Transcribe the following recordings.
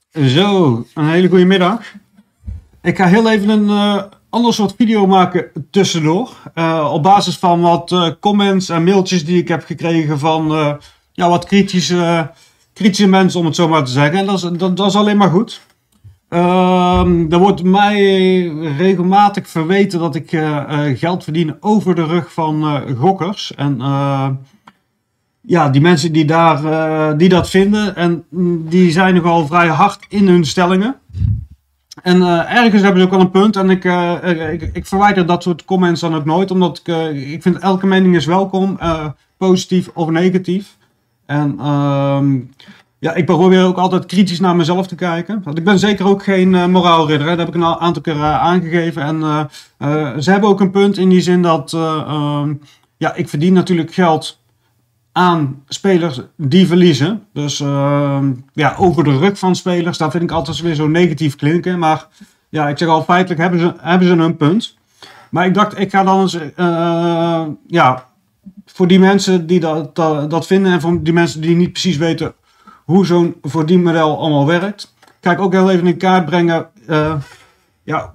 Zo, een hele goede middag. Ik ga heel even een ander soort video maken tussendoor. Op basis van wat comments en mailtjes die ik heb gekregen van ja, wat kritische mensen, om het zo maar te zeggen. En dat is alleen maar goed. Er wordt mij regelmatig verweten dat ik geld verdien over de rug van gokkers. En ja, die mensen die dat vinden, en die zijn nogal vrij hard in hun stellingen. En ergens hebben ze ook wel een punt. En ik verwijder dat soort comments dan ook nooit. Omdat ik vind elke mening is welkom. Positief of negatief. En ja, ik probeer ook altijd kritisch naar mezelf te kijken. Want ik ben zeker ook geen moraalridder. Hè. Dat heb ik een aantal keer aangegeven. En ze hebben ook een punt in die zin dat ja, ik verdien natuurlijk geld aan spelers die verliezen. Dus ja, over de rug van spelers, daar vind ik altijd weer zo negatief klinken. Maar ja, ik zeg al, feitelijk hebben ze een punt. Maar ik dacht, ik ga dan eens, ja, voor die mensen die dat vinden en voor die mensen die niet precies weten hoe zo'n verdienmodel allemaal werkt, ga ik ook heel even in kaart brengen, ja,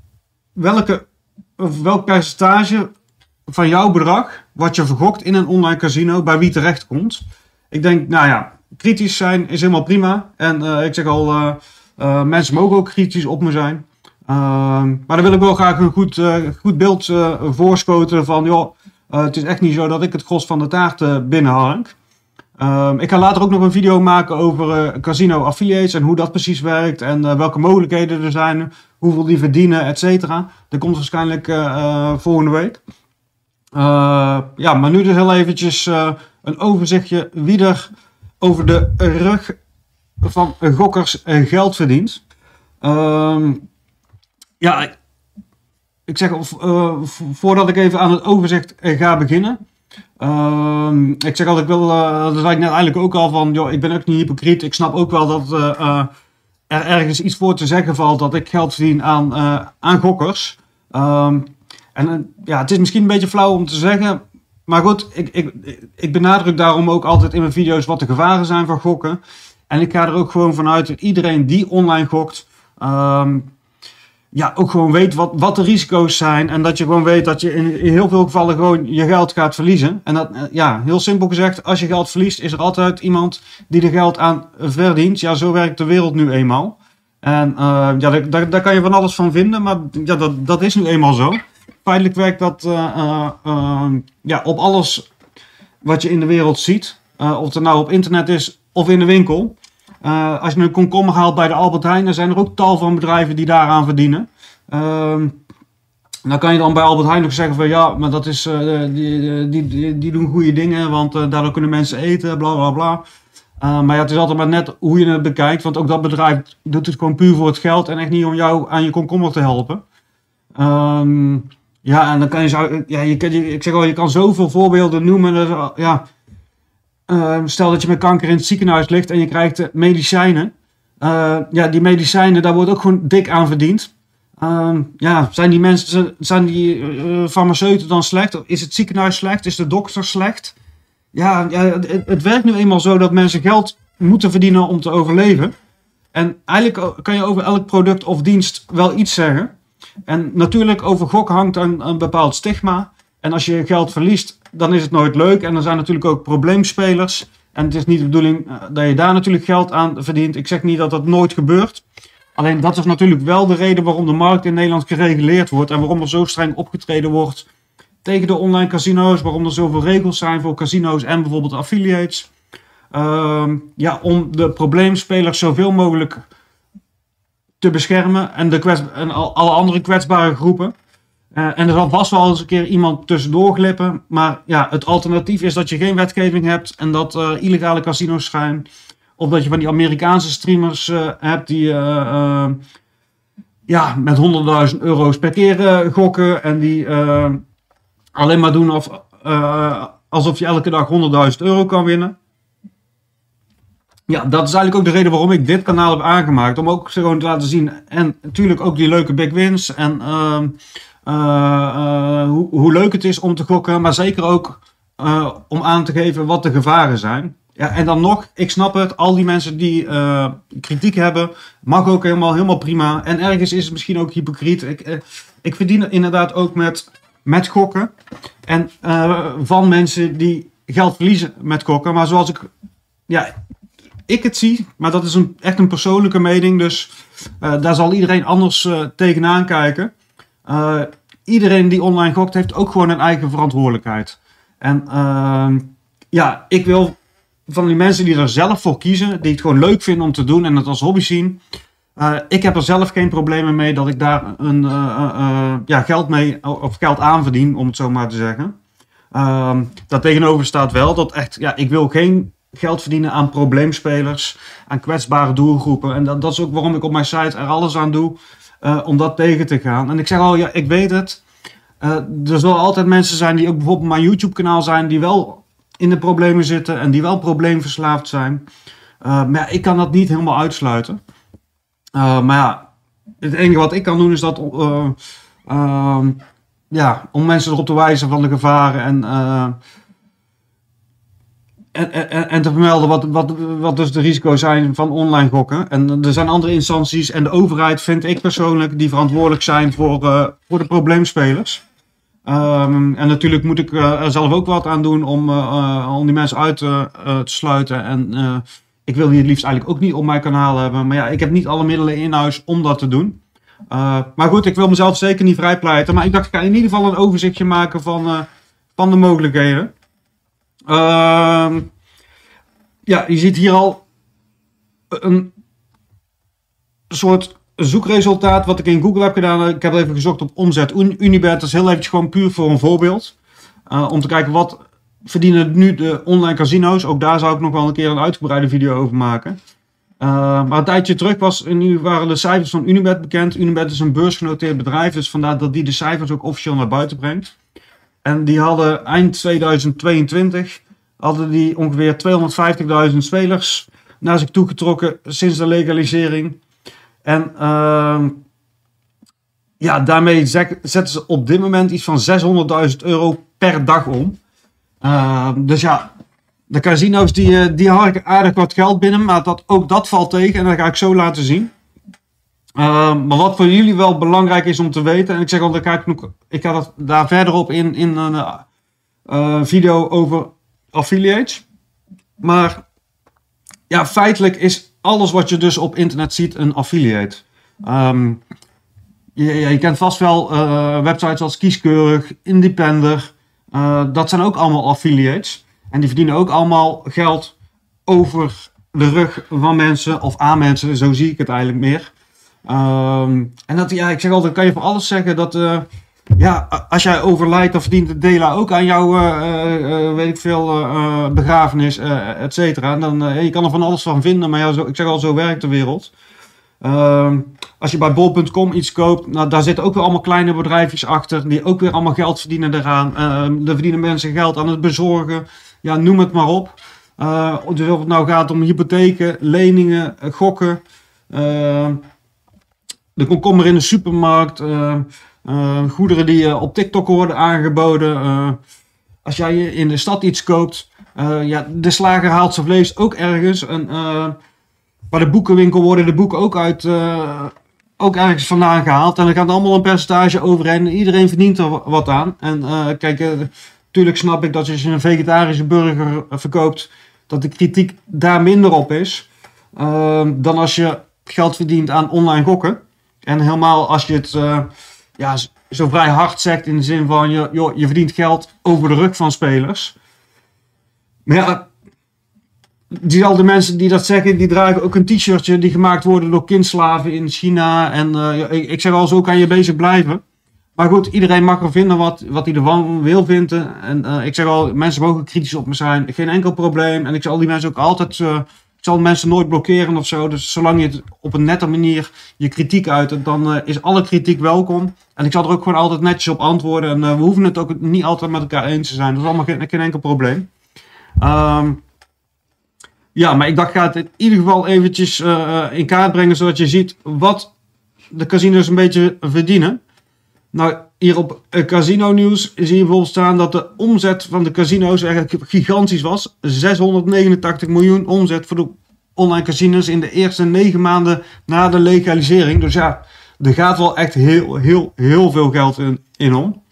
welk percentage van jouw bedrag, wat je vergokt in een online casino, bij wie terecht komt. Ik denk, nou ja, kritisch zijn is helemaal prima. En ik zeg al, mensen mogen ook kritisch op me zijn. Maar dan wil ik wel graag een goed beeld voorschoten van, joh, het is echt niet zo dat ik het gros van de taart binnenhang. Ik ga later ook nog een video maken over casino affiliates en hoe dat precies werkt en welke mogelijkheden er zijn, hoeveel die verdienen, et cetera. Dat komt waarschijnlijk volgende week. Ja, maar nu dus heel eventjes een overzichtje wie er over de rug van gokkers geld verdient. Ja, ik zeg voordat ik even aan het overzicht ga beginnen. Ik zeg altijd, dat zei ik net eigenlijk ook al van, joh, ik ben ook niet hypocriet. Ik snap ook wel dat er ergens iets voor te zeggen valt dat ik geld verdien aan gokkers. En ja, het is misschien een beetje flauw om te zeggen, maar goed, ik benadruk daarom ook altijd in mijn video's wat de gevaren zijn van gokken. En ik ga er ook gewoon vanuit dat iedereen die online gokt, ja, ook gewoon weet wat de risico's zijn. En dat je gewoon weet dat je in heel veel gevallen gewoon je geld gaat verliezen. En dat, ja, heel simpel gezegd, als je geld verliest, is er altijd iemand die er geld aan verdient. Ja, zo werkt de wereld nu eenmaal. En ja, daar kan je van alles van vinden, maar ja, dat is nu eenmaal zo. Feitelijk werkt dat ja, op alles wat je in de wereld ziet. Of het nou op internet is of in de winkel. Als je een komkommer haalt bij de Albert Heijn, dan zijn er ook tal van bedrijven die daaraan verdienen. Dan kan je dan bij Albert Heijn nog zeggen van ja, maar dat is, die doen goede dingen, want daardoor kunnen mensen eten, bla bla bla. Maar ja, het is altijd maar net hoe je het bekijkt, want ook dat bedrijf doet het gewoon puur voor het geld en echt niet om jou aan je komkommer te helpen. Ja, en dan kan ik zeg al, je kan zoveel voorbeelden noemen. Dus, ja, stel dat je met kanker in het ziekenhuis ligt en je krijgt medicijnen. Ja, die medicijnen, daar wordt ook gewoon dik aan verdiend. Ja, zijn die farmaceuten dan slecht? Is het ziekenhuis slecht? Is de dokter slecht? Ja, het werkt nu eenmaal zo dat mensen geld moeten verdienen om te overleven. En eigenlijk kan je over elk product of dienst wel iets zeggen. En natuurlijk, over gok hangt een bepaald stigma. En als je geld verliest, dan is het nooit leuk. En er zijn natuurlijk ook probleemspelers. En het is niet de bedoeling dat je daar natuurlijk geld aan verdient. Ik zeg niet dat dat nooit gebeurt. Alleen dat is natuurlijk wel de reden waarom de markt in Nederland gereguleerd wordt. En waarom er zo streng opgetreden wordt tegen de online casino's. Waarom er zoveel regels zijn voor casino's en bijvoorbeeld affiliates. Ja, om de probleemspelers zoveel mogelijk te beschermen en alle andere kwetsbare groepen. En er zal vast wel eens een keer iemand tussendoor glippen. Maar ja, het alternatief is dat je geen wetgeving hebt en dat illegale casino's zijn. Of dat je van die Amerikaanse streamers hebt die ja, met 100.000 euro's per keer gokken. En die alleen maar doen alsof je elke dag 100.000 euro kan winnen. Ja, dat is eigenlijk ook de reden waarom ik dit kanaal heb aangemaakt. Om ook gewoon te laten zien. En natuurlijk ook die leuke big wins. En hoe leuk het is om te gokken. Maar zeker ook om aan te geven wat de gevaren zijn. Ja, en dan nog, ik snap het, al die mensen die kritiek hebben, mag ook helemaal prima. En ergens is het misschien ook hypocriet. Ik verdien inderdaad ook met gokken. En van mensen die geld verliezen met gokken. Maar zoals ik het zie, maar dat is echt een persoonlijke mening. Dus daar zal iedereen anders tegenaan kijken. Iedereen die online gokt heeft ook gewoon een eigen verantwoordelijkheid. En ik wil van die mensen die er zelf voor kiezen, die het gewoon leuk vinden om te doen en het als hobby zien. Ik heb er zelf geen problemen mee dat ik daar geld mee of geld aan verdien, om het zo maar te zeggen. Daartegenover staat wel dat echt, ik wil geen geld verdienen aan probleemspelers, aan kwetsbare doelgroepen. En dat is ook waarom ik op mijn site er alles aan doe om dat tegen te gaan. En ik zeg al, ik weet het. Er zullen altijd mensen zijn die ook bijvoorbeeld mijn YouTube kanaal zijn, die wel in de problemen zitten en die wel probleemverslaafd zijn. Maar ik kan dat niet helemaal uitsluiten. Het enige wat ik kan doen is dat om mensen erop te wijzen van de gevaren en te vermelden wat dus de risico's zijn van online gokken. En er zijn andere instanties en de overheid, vind ik persoonlijk, die verantwoordelijk zijn voor de probleemspelers. En natuurlijk moet ik er zelf ook wat aan doen om die mensen uit te sluiten. En ik wil die het liefst eigenlijk ook niet op mijn kanaal hebben. Maar ik heb niet alle middelen in huis om dat te doen. Maar goed, ik wil mezelf zeker niet vrijpleiten. Maar ik dacht, ik ga in ieder geval een overzichtje maken van de mogelijkheden. Je ziet hier al een soort zoekresultaat wat ik in Google heb gedaan. Ik heb even gezocht op omzet Unibet. Dat is heel eventjes gewoon puur voor een voorbeeld. Om te kijken wat verdienen nu de online casino's. Ook daar zou ik nog wel een keer een uitgebreide video over maken. Maar een tijdje terug waren de cijfers van Unibet bekend. Unibet is een beursgenoteerd bedrijf. Dus vandaar dat die de cijfers ook officieel naar buiten brengt. En die hadden eind 2022 ongeveer 250.000 spelers naar zich toe getrokken sinds de legalisering. En daarmee zetten ze op dit moment iets van €600.000 per dag om. Dus de casino's die harken aardig wat geld binnen, maar ook dat valt tegen en dat ga ik zo laten zien. Maar wat voor jullie wel belangrijk is om te weten, en ik zeg al, ik ga dat daar verder op in een video over affiliates. Maar feitelijk is alles wat je dus op internet ziet een affiliate. Je kent vast wel websites als Kieskeurig, Independer. Dat zijn ook allemaal affiliates. En die verdienen ook allemaal geld over de rug van mensen of aan mensen. Zo zie ik het eigenlijk meer. En ik zeg altijd, kan je voor alles zeggen dat als jij overlijdt, dan verdient de DELA ook aan jouw begrafenis, et cetera. En dan, je kan er van alles van vinden, maar ik zeg al, zo werkt de wereld. Als je bij bol.com iets koopt, daar zitten ook weer allemaal kleine bedrijfjes achter, die ook weer allemaal geld verdienen eraan. Er verdienen mensen geld aan het bezorgen, noem het maar op. Dus of het nou gaat om hypotheken, leningen, gokken, de komkommer in de supermarkt, goederen die op TikTok worden aangeboden. Als jij in de stad iets koopt, de slager haalt zijn vlees ook ergens. Bij de boekenwinkel worden de boeken ook ergens vandaan gehaald. En er gaat allemaal een percentage overheen. En iedereen verdient er wat aan. En natuurlijk snap ik dat als je een vegetarische burger verkoopt, dat de kritiek daar minder op is. Dan als je geld verdient aan online gokken. En helemaal als je het zo vrij hard zegt in de zin van, je verdient geld over de rug van spelers. Maar diezelfde mensen die dat zeggen, die dragen ook een t-shirtje die gemaakt worden door kindslaven in China. En ik zeg al, zo kan je bezig blijven. Maar goed, iedereen mag er vinden wat hij ervan wil vinden. En ik zeg al, mensen mogen kritisch op me zijn. Geen enkel probleem. En ik zal die mensen ook altijd, ik zal mensen nooit blokkeren of zo. Dus zolang je het op een nette manier je kritiek uit, dan is alle kritiek welkom. En ik zal er ook gewoon altijd netjes op antwoorden. En we hoeven het ook niet altijd met elkaar eens te zijn. Dat is allemaal geen enkel probleem. Maar ik dacht, ik ga het in ieder geval eventjes in kaart brengen, zodat je ziet wat de casinos een beetje verdienen. Nou, hier op Casino Nieuws zie je bijvoorbeeld staan dat de omzet van de casino's eigenlijk gigantisch was. 689 miljoen omzet voor de online casinos in de eerste 9 maanden na de legalisering. Dus ja, er gaat wel echt heel veel geld in om.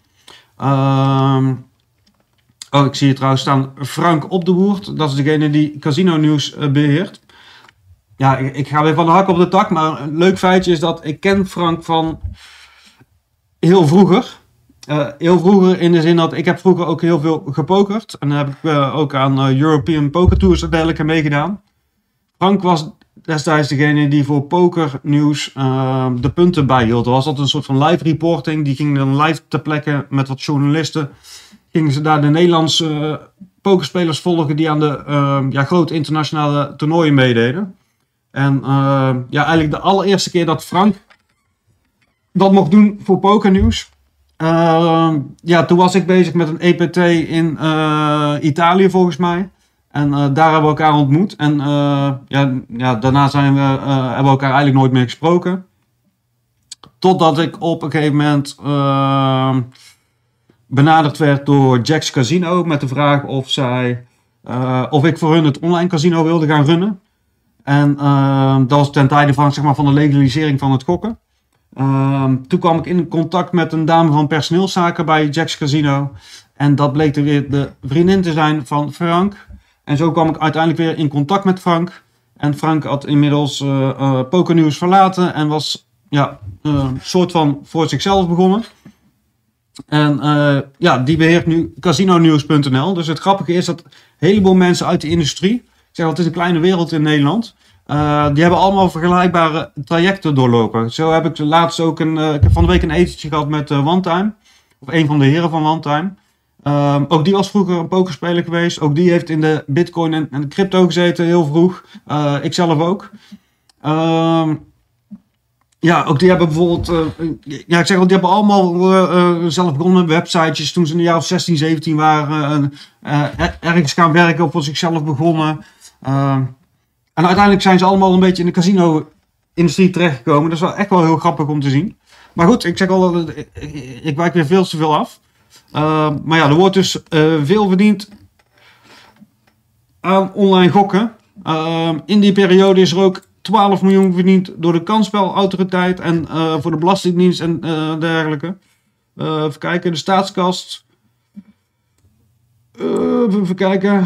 Ik zie hier trouwens staan Frank Op de Woerd. Dat is degene die Casino Nieuws beheert. Ja, ik ga weer van de hak op de tak. Maar een leuk feitje is dat ik ken Frank van heel vroeger. Heel vroeger in de zin dat ik heb vroeger ook heel veel gepokerd. En dan heb ik ook aan European Poker Tours en dergelijke meegedaan. Frank was destijds degene die voor Poker Nieuws de punten bijhield. Er was altijd een soort van live reporting. Die ging dan live ter plekke met wat journalisten. Gingen ze daar de Nederlandse pokerspelers volgen die aan de grote internationale toernooien meededen. En eigenlijk de allereerste keer dat Frank dat mocht doen voor Poker Nieuws. Toen was ik bezig met een EPT in Italië volgens mij. En daar hebben we elkaar ontmoet. En daarna hebben we elkaar eigenlijk nooit meer gesproken. Totdat ik op een gegeven moment benaderd werd door Jack's Casino met de vraag of ik voor hun het online casino wilde gaan runnen. En dat was ten tijde van de legalisering van het gokken. Toen kwam ik in contact met een dame van personeelszaken bij Jack's Casino. En dat bleek er weer de vriendin te zijn van Frank. En zo kwam ik uiteindelijk weer in contact met Frank. En Frank had inmiddels Poker Nieuws verlaten en was soort van voor zichzelf begonnen. En die beheert nu casinonieuws.nl. Dus het grappige is dat een heleboel mensen uit de industrie, ik zeg al, het is een kleine wereld in Nederland, die hebben allemaal vergelijkbare trajecten doorlopen. Zo heb ik laatst ook ik heb van de week een etentje gehad met OneTime, of een van de heren van OneTime. Ook die was vroeger een pokerspeler geweest. Ook die heeft in de bitcoin en de crypto gezeten heel vroeg. Ik zelf ook. Ook die hebben bijvoorbeeld... die hebben allemaal zelf begonnen met websitejes toen ze in de jaar of 16, 17 waren. Ergens gaan werken of voor zichzelf begonnen. En uiteindelijk zijn ze allemaal een beetje in de casino-industrie terechtgekomen. Dat is wel echt wel heel grappig om te zien. Maar goed, ik zeg al, ik wijk weer veel te veel af. Er wordt dus veel verdiend aan online gokken. In die periode is er ook 12 miljoen verdiend door de kansspelautoriteit en voor de Belastingdienst en dergelijke. Even kijken, de staatskast. Even kijken.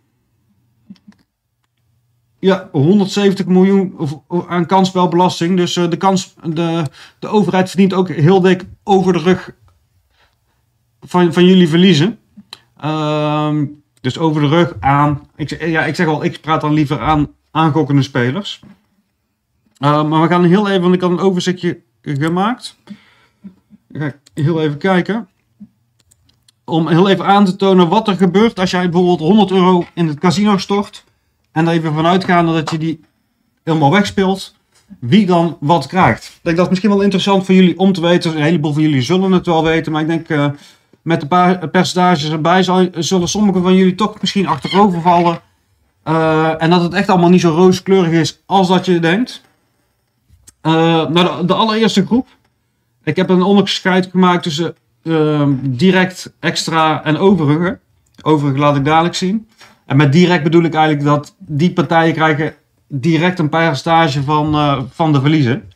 Ja, 170 miljoen aan kansspelbelasting. Dus de overheid verdient ook heel dik over de rug van jullie verliezen. Dus over de rug aan. Ik zeg al, ik praat dan liever aan aangokkende spelers. Maar we gaan heel even, want ik had een overzichtje gemaakt. Ik ga heel even kijken. Om heel even aan te tonen wat er gebeurt als jij bijvoorbeeld 100 euro in het casino stort. En er even vanuit gaan dat je die helemaal wegspeelt. Wie dan wat krijgt. Ik denk dat is misschien wel interessant voor jullie om te weten. Een heleboel van jullie zullen het wel weten. Maar ik denk met een paar percentages erbij zullen sommigen van jullie toch misschien achterover vallen. En dat het echt allemaal niet zo rooskleurig is als dat je denkt. De allereerste groep. Ik heb een onderscheid gemaakt tussen direct, extra en overige. Overige laat ik dadelijk zien. En met direct bedoel ik eigenlijk dat die partijen krijgen direct een percentage van de verliezen.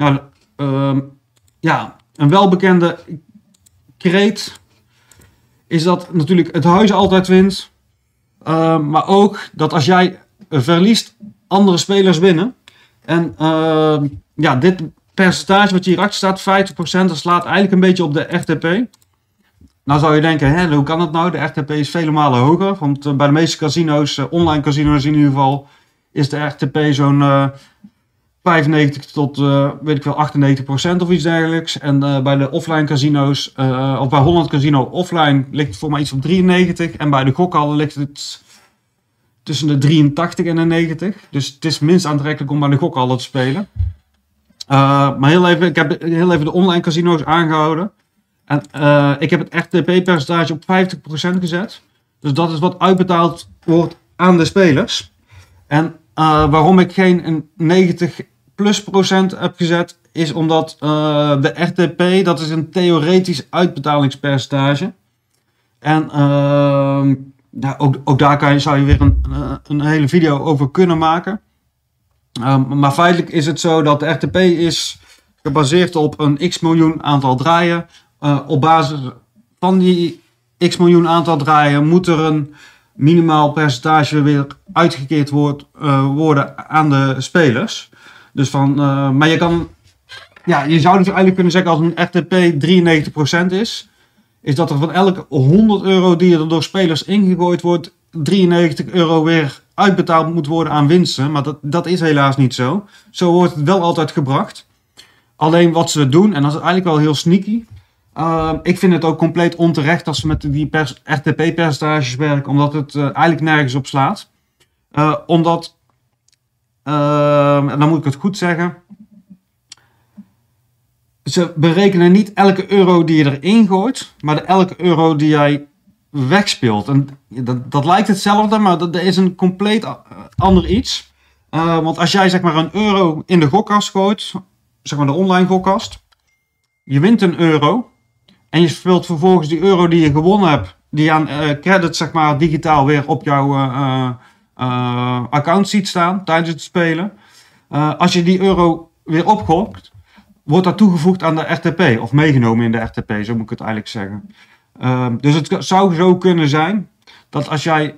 Een welbekende kreet is dat natuurlijk het huis altijd wint. Maar ook dat als jij verliest, andere spelers winnen. En dit percentage wat hierachter staat, 50%, dat slaat eigenlijk een beetje op de RTP. Nou zou je denken, hoe kan dat nou? De RTP is vele malen hoger. Want bij de meeste casino's, online casino's in ieder geval, is de RTP zo'n 95 tot 98% of iets dergelijks. En bij de offline casino's, of bij Holland Casino offline, ligt het voor mij iets op 93. En bij de gokhallen ligt het tussen de 83 en de 90. Dus het is minst aantrekkelijk om bij de gokhallen te spelen. Maar ik heb heel even de online casino's aangehouden. En ik heb het RTP-percentage op 50% gezet. Dus dat is wat uitbetaald wordt aan de spelers. En waarom ik geen 90+% heb gezet, is omdat de RTP, dat is een theoretisch uitbetalingspercentage. En ja, ook daar zou je weer een hele video over kunnen maken. Maar feitelijk is het zo dat de RTP is gebaseerd op een x miljoen aantal draaien. Op basis van die x miljoen aantal draaien moet er een minimaal percentage weer uitgekeerd worden aan de spelers. Dus maar je zou dus eigenlijk kunnen zeggen, als een RTP 93% is dat er van elke 100 euro die er door spelers ingegooid wordt, 93 euro weer uitbetaald moet worden aan winsten. Maar dat is helaas niet zo. Zo wordt het wel altijd gebracht. Alleen wat ze doen, en dat is eigenlijk wel heel sneaky. Ik vind het ook compleet onterecht als ze met die RTP-percentages werken, omdat het eigenlijk nergens op slaat. En dan moet ik het goed zeggen. Ze berekenen niet elke euro die je erin gooit, maar elke euro die jij wegspeelt. En dat lijkt hetzelfde, maar dat is een compleet ander iets. Want als jij zeg maar een euro in de gokkast gooit, zeg maar de online gokkast, je wint een euro en je speelt vervolgens die euro die je gewonnen hebt, die aan credit zeg maar digitaal weer op jouw account ziet staan tijdens het spelen. Als je die euro weer opgokt, wordt dat toegevoegd aan de RTP, of meegenomen in de RTP, zo moet ik het eigenlijk zeggen. Dus het zou zo kunnen zijn dat als jij,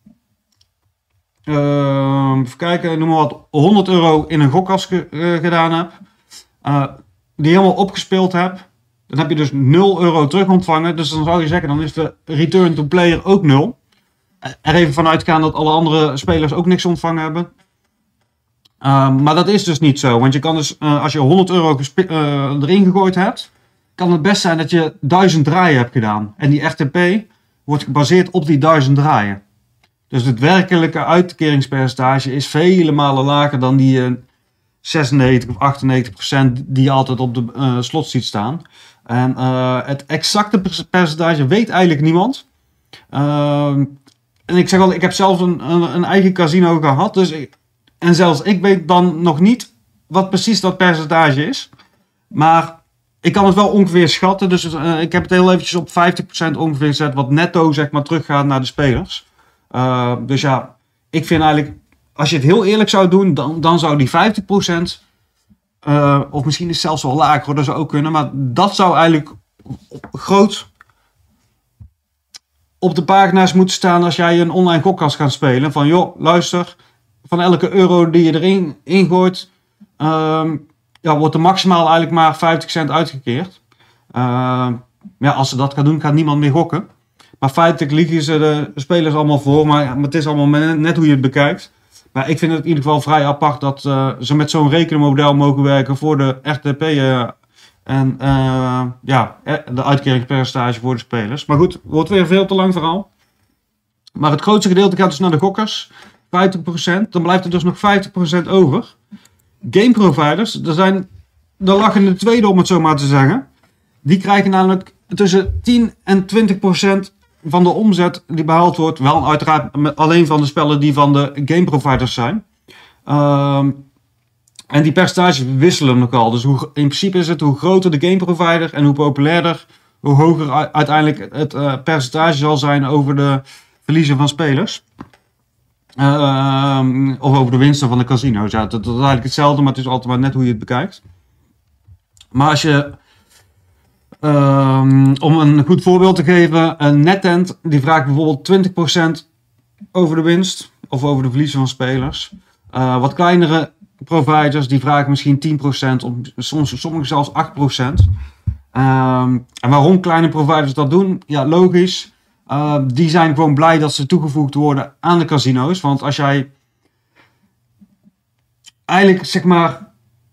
even kijken, noem maar wat, 100 euro in een gokkast gedaan hebt, die helemaal opgespeeld hebt, dan heb je dus 0 euro terug ontvangen. Dus dan zou je zeggen, dan is de return to player ook 0. Er even vanuitgaan dat alle andere spelers ook niks ontvangen hebben. Maar dat is dus niet zo. Want je kan dus, als je 100 euro erin gegooid hebt, kan het best zijn dat je 1000 draaien hebt gedaan. En die RTP wordt gebaseerd op die 1000 draaien. Dus het werkelijke uitkeringspercentage is vele malen lager dan die 96 of 98% die je altijd op de slot ziet staan. En het exacte percentage weet eigenlijk niemand. En ik zeg al, ik heb zelf een eigen casino gehad. En zelfs ik weet dan nog niet wat precies dat percentage is. Maar ik kan het wel ongeveer schatten. Dus ik heb het heel eventjes op 50% ongeveer gezet. Wat netto zeg maar teruggaat naar de spelers. Dus ja, ik vind eigenlijk, als je het heel eerlijk zou doen, dan zou die 50%, of misschien is het zelfs wel lager, dat zou ook kunnen. Maar dat zou eigenlijk groot op de pagina's moeten staan als jij een online gokkast gaat spelen. Van joh, luister, van elke euro die je erin ingooit, wordt er maximaal eigenlijk maar 50 cent uitgekeerd. Als ze dat gaan doen, gaat niemand meer gokken. Maar feitelijk liegen ze de spelers allemaal voor, maar het is allemaal net hoe je het bekijkt. Maar ik vind het in ieder geval vrij apart dat ze met zo'n rekenmodel mogen werken voor de RTP de uitkeringspercentage voor de spelers. Maar goed, wordt weer veel te lang verhaal. Maar het grootste gedeelte gaat dus naar de gokkers, 50%. Dan blijft er dus nog 50% over. Gameproviders, daar lachen de tweede om het zo maar te zeggen. Die krijgen namelijk tussen 10 en 20% van de omzet die behaald wordt. Wel uiteraard alleen van de spellen die van de gameproviders zijn. En die percentages wisselen nogal. Dus in principe is het hoe groter de gameprovider en hoe populairder, hoe hoger uiteindelijk het percentage zal zijn over de verliezen van spelers. Of over de winsten van de casino's. Ja, dat is eigenlijk hetzelfde, maar het is altijd maar net hoe je het bekijkt. Maar als je, om een goed voorbeeld te geven, een NetEnt die vraagt bijvoorbeeld 20% over de winst of over de verliezen van spelers. Wat kleinere providers die vragen misschien 10%, sommige zelfs 8%. En waarom kleine providers dat doen? Ja, logisch. Die zijn gewoon blij dat ze toegevoegd worden aan de casino's. Want als jij eigenlijk zeg maar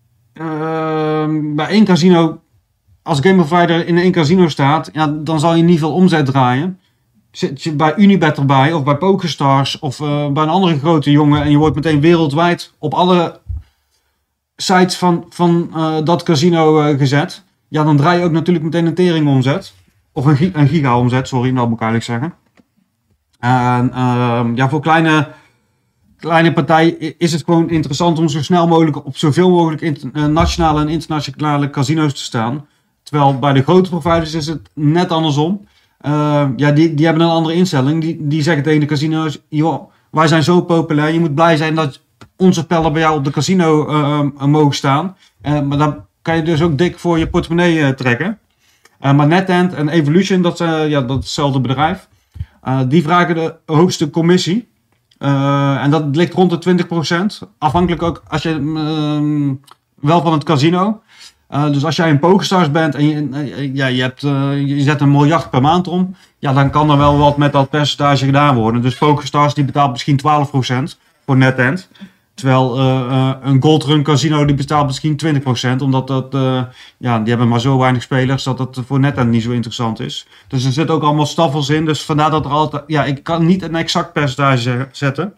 bij één casino als gameprovider in één casino staat, ja, dan zal je niet veel omzet draaien. Zit je bij Unibet erbij of bij PokerStars of bij een andere grote jongen en je wordt meteen wereldwijd op alle sites van dat casino gezet, ja, dan draai je ook natuurlijk meteen een tering omzet. Of een giga omzet, sorry, dat moet ik eigenlijk zeggen. En voor kleine partij is het gewoon interessant om zo snel mogelijk op zoveel mogelijk nationale en internationale casino's te staan. Terwijl bij de grote providers is het net andersom. Ja, die hebben een andere instelling. Die zeggen tegen de casino's, joh, wij zijn zo populair. Je moet blij zijn dat onze spellen bij jou op de casino mogen staan. Maar dan kan je dus ook dik voor je portemonnee trekken. Maar NetEnt en Evolution, dat is hetzelfde bedrijf. Die vragen de hoogste commissie. En dat ligt rond de 20%. Afhankelijk ook als je wel van het casino. Dus als jij een PokerStars bent en je zet $1 miljard per maand om. Ja, dan kan er wel wat met dat percentage gedaan worden. Dus PokerStars die betaalt misschien 12% voor NetEnt. Terwijl een Goldrun casino die betaalt misschien 20%. Omdat die hebben maar zo weinig spelers dat het voor NetEnt niet zo interessant is. Dus er zitten ook allemaal staffels in. Dus vandaar dat er altijd... Ja, ik kan niet een exact percentage zetten.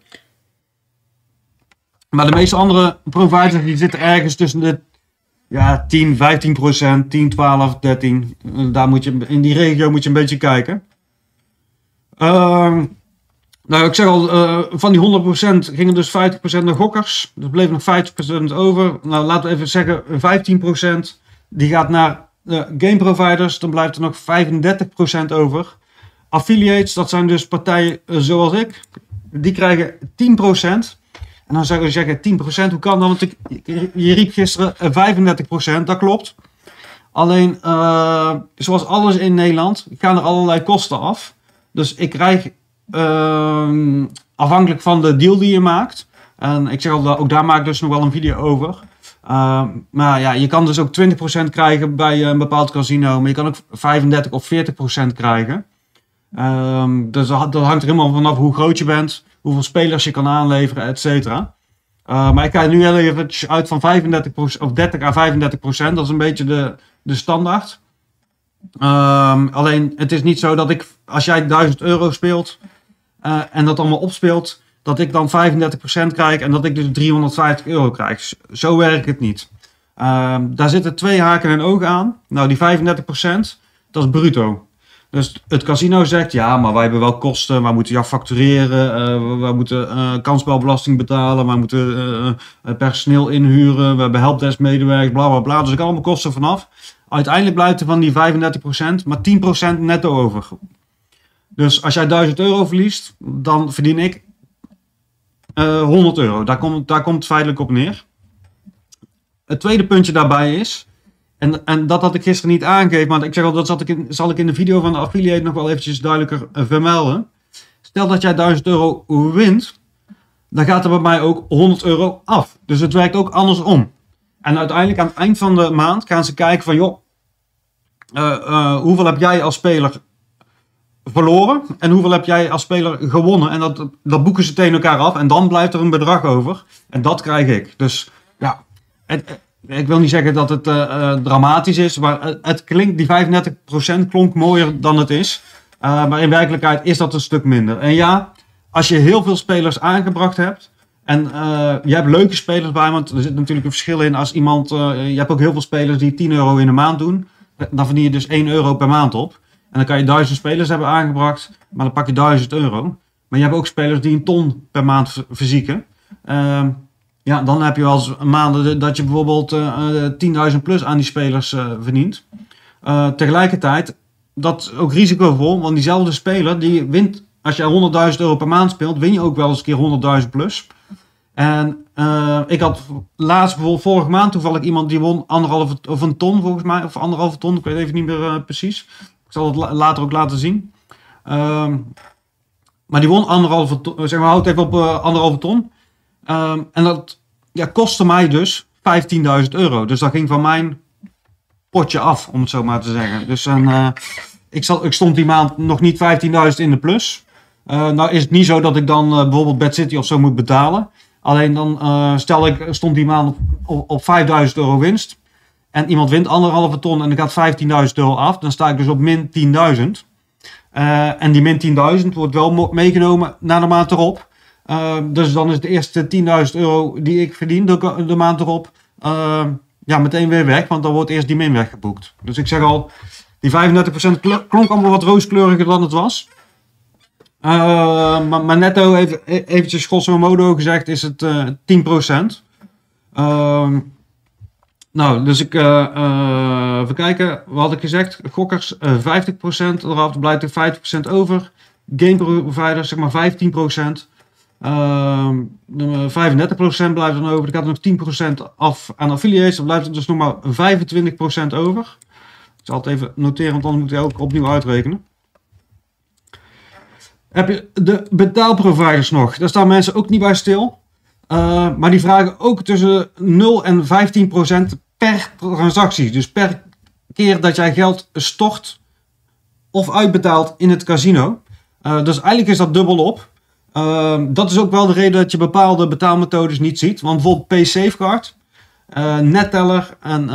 Maar de meeste andere providers die zitten ergens tussen de 10, 15%, 10, 12, 13. Daar moet je, in die regio moet je een beetje kijken. Nou, ik zeg al, van die 100% gingen dus 50% naar gokkers. Dus bleef nog 50% over. Nou, laten we even zeggen 15% die gaat naar game providers. Dan blijft er nog 35% over. Affiliates, dat zijn dus partijen zoals ik. Die krijgen 10%. En dan zou je zeggen 10%, hoe kan dat? Want je riep gisteren 35%, dat klopt. Alleen, zoals alles in Nederland, gaan er allerlei kosten af. Dus ik krijg... afhankelijk van de deal die je maakt. En ik zeg al, ook daar maak ik dus nog wel een video over. Maar ja, je kan dus ook 20% krijgen bij een bepaald casino. Maar je kan ook 35 of 40% krijgen. Dus dat hangt er helemaal vanaf hoe groot je bent. Hoeveel spelers je kan aanleveren, et cetera. Maar ik ga nu heel even uit van 35% of 30 à 35%. Dat is een beetje de standaard. Alleen het is niet zo dat ik, als jij €1000 speelt en dat allemaal opspeelt, dat ik dan 35% krijg en dat ik dus €350 krijg. Zo werkt het niet. Daar zitten 2 haken en ogen aan. Nou, die 35%, dat is bruto. Dus het casino zegt, ja, maar wij hebben wel kosten, wij moeten jou factureren, wij moeten kansspelbelasting betalen, wij moeten personeel inhuren, we hebben helpdesk medewerkers, bla bla bla. Dus ik kan allemaal kosten vanaf. Uiteindelijk blijft er van die 35% maar 10% netto over. Dus als jij €1000 verliest, dan verdien ik €100. Daar komt het feitelijk op neer. Het tweede puntje daarbij is, en dat had ik gisteren niet aangegeven, maar ik zeg al, dat zal ik in de video van de affiliate nog wel eventjes duidelijker vermelden. Stel dat jij €1000 wint, dan gaat er bij mij ook €100 af. Dus het werkt ook andersom. En uiteindelijk aan het eind van de maand gaan ze kijken van, joh, hoeveel heb jij als speler verloren en hoeveel heb jij als speler gewonnen? En dat boeken ze tegen elkaar af en dan blijft er een bedrag over. En dat krijg ik. Dus ja, ik wil niet zeggen dat het dramatisch is, maar het klinkt, die 35% klonk mooier dan het is. Maar in werkelijkheid is dat een stuk minder. En ja, als je heel veel spelers aangebracht hebt en je hebt leuke spelers bij, want er zit natuurlijk een verschil in als iemand, je hebt ook heel veel spelers die €10 in de maand doen, dan verdien je dus €1 per maand op. En dan kan je 1000 spelers hebben aangebracht, maar dan pak je €1000. Maar je hebt ook spelers die een ton per maand verzieken. Ja, dan heb je wel eens maanden dat je bijvoorbeeld 10.000 plus aan die spelers verdient. Tegelijkertijd, dat is ook risicovol, want diezelfde speler die wint, als je €100.000 per maand speelt, win je ook wel eens een keer 100.000 plus. En ik had laatst bijvoorbeeld vorige maand toevallig iemand die won een ton volgens mij, of 1,5 ton, ik weet even niet meer precies. Ik zal het later ook laten zien. Maar die won 1,5 ton, zeg maar, houd even op 1,5 ton. En dat kostte mij dus €15.000. Dus dat ging van mijn potje af, om het zo maar te zeggen. Dus ik stond die maand nog niet 15.000 in de plus. Nou is het niet zo dat ik dan bijvoorbeeld Bad City of zo moet betalen. Alleen dan stel ik stond die maand op €5.000 winst. En iemand wint 1,5 ton en er gaat €15.000 af. Dan sta ik dus op min 10.000. En die min 10.000 wordt wel meegenomen naar de maand erop. Dus dan is de eerste €10.000 die ik verdien de maand erop meteen weer weg. Want dan wordt eerst die min weggeboekt. Dus ik zeg al, die 35% klonk allemaal wat rooskleuriger dan het was. Maar netto, eventjes grosso modo gezegd, is het 10%. Nou, dus even kijken, wat had ik gezegd? Gokkers 50% eraf, er blijft er 50% over. Game providers, zeg maar 15%. 35% blijft dan over. Er gaat nog 10% af aan affiliates. Dan blijft er dus nog maar 25% over. Ik zal het even noteren, want dan moet je ook opnieuw uitrekenen. Heb je de betaalproviders nog? Daar staan mensen ook niet bij stil. Maar die vragen ook tussen 0 en 15% per transactie. Dus per keer dat jij geld stort of uitbetaalt in het casino. Dus eigenlijk is dat dubbel op. Dat is ook wel de reden dat je bepaalde betaalmethodes niet ziet. Want bijvoorbeeld PaySafeCard, Netteller en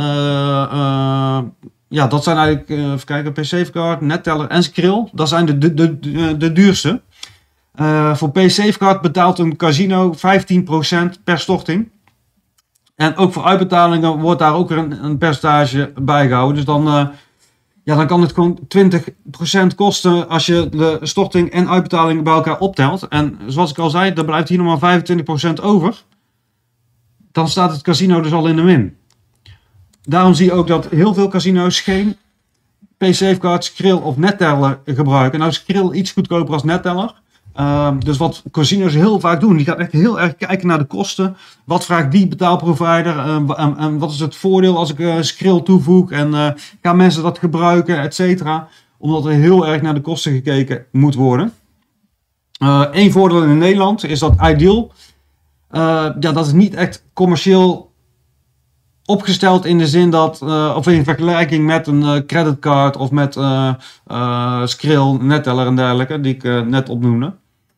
ja, dat zijn eigenlijk, even kijken, PaySafeCard, Netteller en Skrill. Dat zijn de duurste. Voor PaySafeCard betaalt een casino 15% per storting. En ook voor uitbetalingen wordt daar ook weer een percentage bijgehouden. Dus dan kan het gewoon 20% kosten als je de storting en uitbetaling bij elkaar optelt. En zoals ik al zei, dan blijft hier nog maar 25% over. Dan staat het casino dus al in de min. Daarom zie je ook dat heel veel casino's geen PaySafeCard, Skrill of Netteller gebruiken. Nou is Skrill iets goedkoper als Netteller. Dus wat casinos heel vaak doen, die gaan echt heel erg kijken naar de kosten. Wat vraagt die betaalprovider en wat is het voordeel als ik Skrill toevoeg en gaan mensen dat gebruiken, et cetera. Omdat er heel erg naar de kosten gekeken moet worden. Eén voordeel in Nederland is dat Ideal, dat is niet echt commercieel opgesteld in de zin dat, of in vergelijking met een creditcard of met Skrill, Netteller en dergelijke, die ik net opnoemde.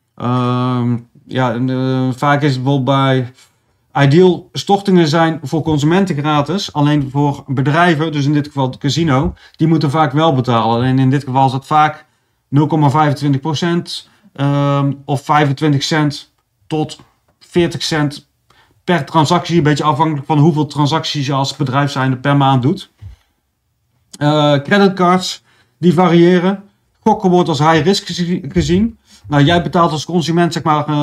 Vaak is het bijvoorbeeld bij Ideal, stortingen zijn voor consumenten gratis, alleen voor bedrijven, dus in dit geval het casino, die moeten vaak wel betalen. Alleen in dit geval is dat vaak 0,25% of 25 cent tot 40 cent per transactie, een beetje afhankelijk van hoeveel transacties je als bedrijf zijnde per maand doet. Creditcards, die variëren. Gokken wordt als high risk gezien. Nou, jij betaalt als consument, zeg maar,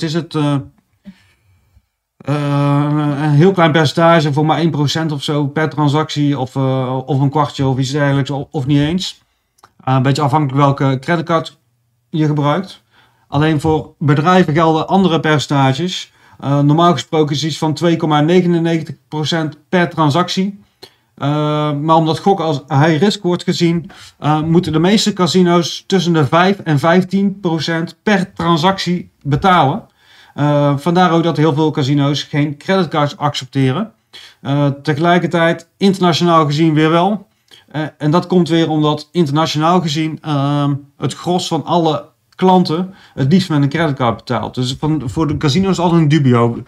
een heel klein percentage voor maar 1% of zo per transactie, of een kwartje of iets dergelijks, of niet eens. Een beetje afhankelijk welke creditcard je gebruikt. Alleen voor bedrijven gelden andere percentages. Normaal gesproken is iets van 2,99% per transactie. Maar omdat gokken als high risk wordt gezien, moeten de meeste casino's tussen de 5 en 15% per transactie betalen. Vandaar ook dat heel veel casino's geen creditcards accepteren. Tegelijkertijd internationaal gezien weer wel. En dat komt weer omdat internationaal gezien het gros van alle klanten het liefst met een creditcard betaalt. Dus voor de casino's is altijd een dubio.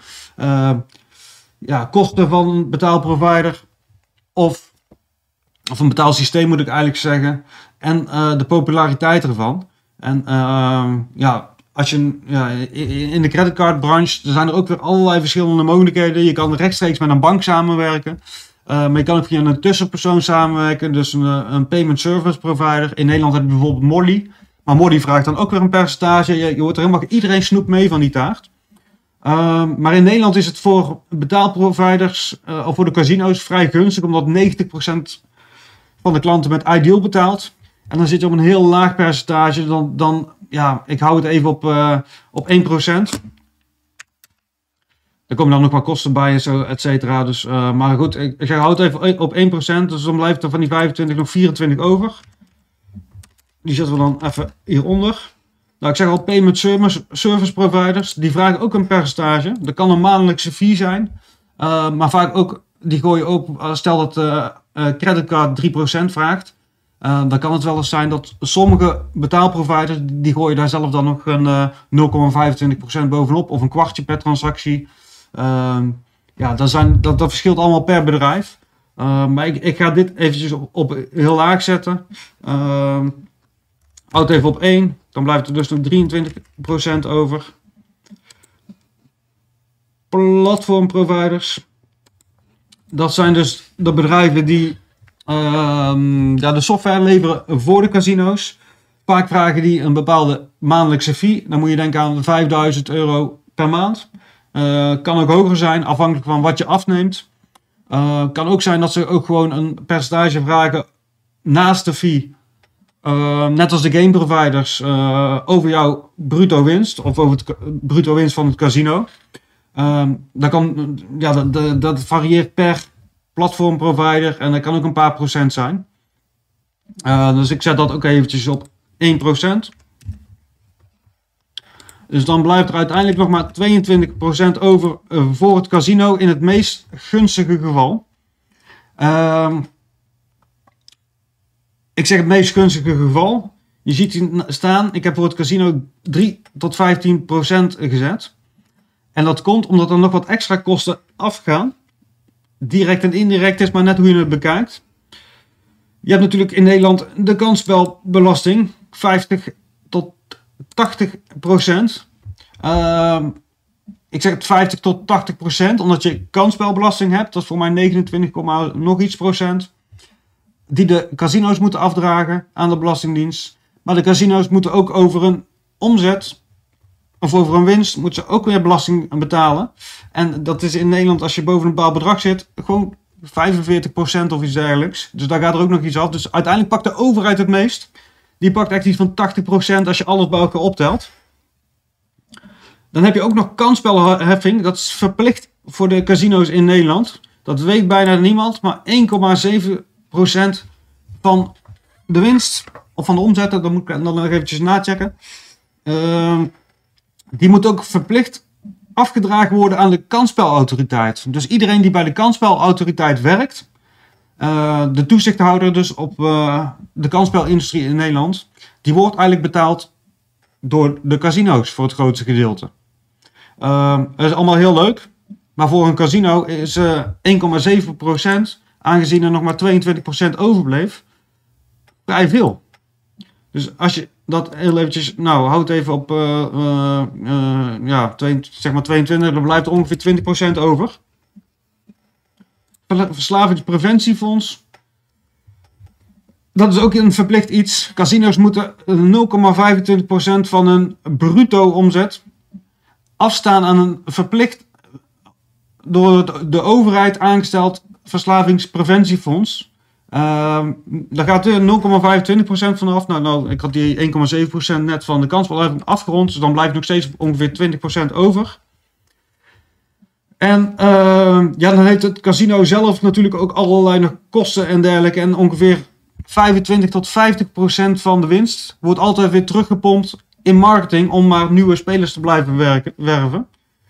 Kosten van een betaalprovider of een betaalsysteem moet ik eigenlijk zeggen. En de populariteit ervan. En als je in de creditcardbranche, er zijn er ook weer allerlei verschillende mogelijkheden. Je kan rechtstreeks met een bank samenwerken. Maar je kan ook via een tussenpersoon samenwerken. Dus een payment service provider. In Nederland heb je bijvoorbeeld Molly. Maar Molly vraagt dan ook weer een percentage. Je hoort er helemaal, iedereen snoept mee van die taart. Maar in Nederland is het voor betaalproviders of voor de casino's vrij gunstig. Omdat 90% van de klanten met Ideal betaalt. En dan zit je op een heel laag percentage. Ik hou het even op 1%. Er komen dan nog wat kosten bij en zo, et cetera. Dus, maar goed, ik houd het even op 1%. Dus dan blijft er van die 25 nog 24 over. Die zetten we dan even hieronder. Nou, ik zeg al, payment service providers, die vragen ook een percentage. Dat kan een maandelijkse fee zijn. Maar vaak ook, die gooien ook, stel dat creditcard 3% vraagt. Dan kan het wel eens zijn dat sommige betaalproviders, die gooien daar zelf dan nog een 0,25% bovenop. Of een kwartje per transactie. Dat verschilt allemaal per bedrijf. Maar ik ga dit eventjes op heel laag zetten. Houd even op 1. Dan blijft er dus nog 23% over. Platformproviders. Dat zijn dus de bedrijven die de software leveren voor de casino's. Vaak vragen die een bepaalde maandelijkse fee. Dan moet je denken aan €5.000 per maand. Kan ook hoger zijn, afhankelijk van wat je afneemt. Kan ook zijn dat ze ook gewoon een percentage vragen naast de fee. Net als de game providers over jouw bruto winst. Of over het bruto winst van het casino. Dat varieert per platformprovider. En dat kan ook een paar procent zijn. Dus ik zet dat ook eventjes op 1%. Dus dan blijft er uiteindelijk nog maar 22% over voor het casino in het meest gunstige geval. Ik zeg het meest gunstige geval. Je ziet hier staan, ik heb voor het casino 3 tot 15% gezet. En dat komt omdat er nog wat extra kosten afgaan. Direct en indirect is maar net hoe je het bekijkt. Je hebt natuurlijk in Nederland de kansspelbelasting, 50 tot 80%. Ik zeg het 50 tot 80%, omdat je kansspelbelasting hebt. Dat is voor mij 29, nog iets procent. Die de casino's moeten afdragen aan de Belastingdienst. Maar de casino's moeten ook over een omzet of over een winst moeten ze ook weer belasting betalen. En dat is in Nederland, als je boven een bepaald bedrag zit, gewoon 45% of iets dergelijks. Dus daar gaat er ook nog iets af. Dus uiteindelijk pakt de overheid het meest. Die pakt echt iets van 80% als je alles bij elkaar optelt. Dan heb je ook nog kansspelheffing. Dat is verplicht voor de casino's in Nederland. Dat weet bijna niemand. Maar 1,7% van de winst of van de omzet, dat moet ik dan nog eventjes nachecken. Die moet ook verplicht afgedragen worden aan de kansspelautoriteit. Dus iedereen die bij de kansspelautoriteit werkt, de toezichthouder dus op de kansspelindustrie in Nederland, die wordt eigenlijk betaald door de casino's voor het grootste gedeelte. Dat is allemaal heel leuk, maar voor een casino is 1,7%, aangezien er nog maar 22% overbleef, vrij veel. Dus als je dat heel eventjes, houd even op zeg maar 22, dan blijft er ongeveer 20% over. Verslavingspreventiefonds. Dat is ook een verplicht iets. Casino's moeten 0,25% van hun bruto omzet afstaan aan een verplicht door de overheid aangesteld verslavingspreventiefonds. Daar gaat er 0,25% vanaf. Ik had die 1,7% net van de kansspelheffing afgerond. Dus dan blijft nog steeds ongeveer 20% over. En dan heeft het casino zelf natuurlijk ook allerlei nog kosten en dergelijke. En ongeveer 25 tot 50% van de winst wordt altijd weer teruggepompt in marketing om maar nieuwe spelers te blijven werven.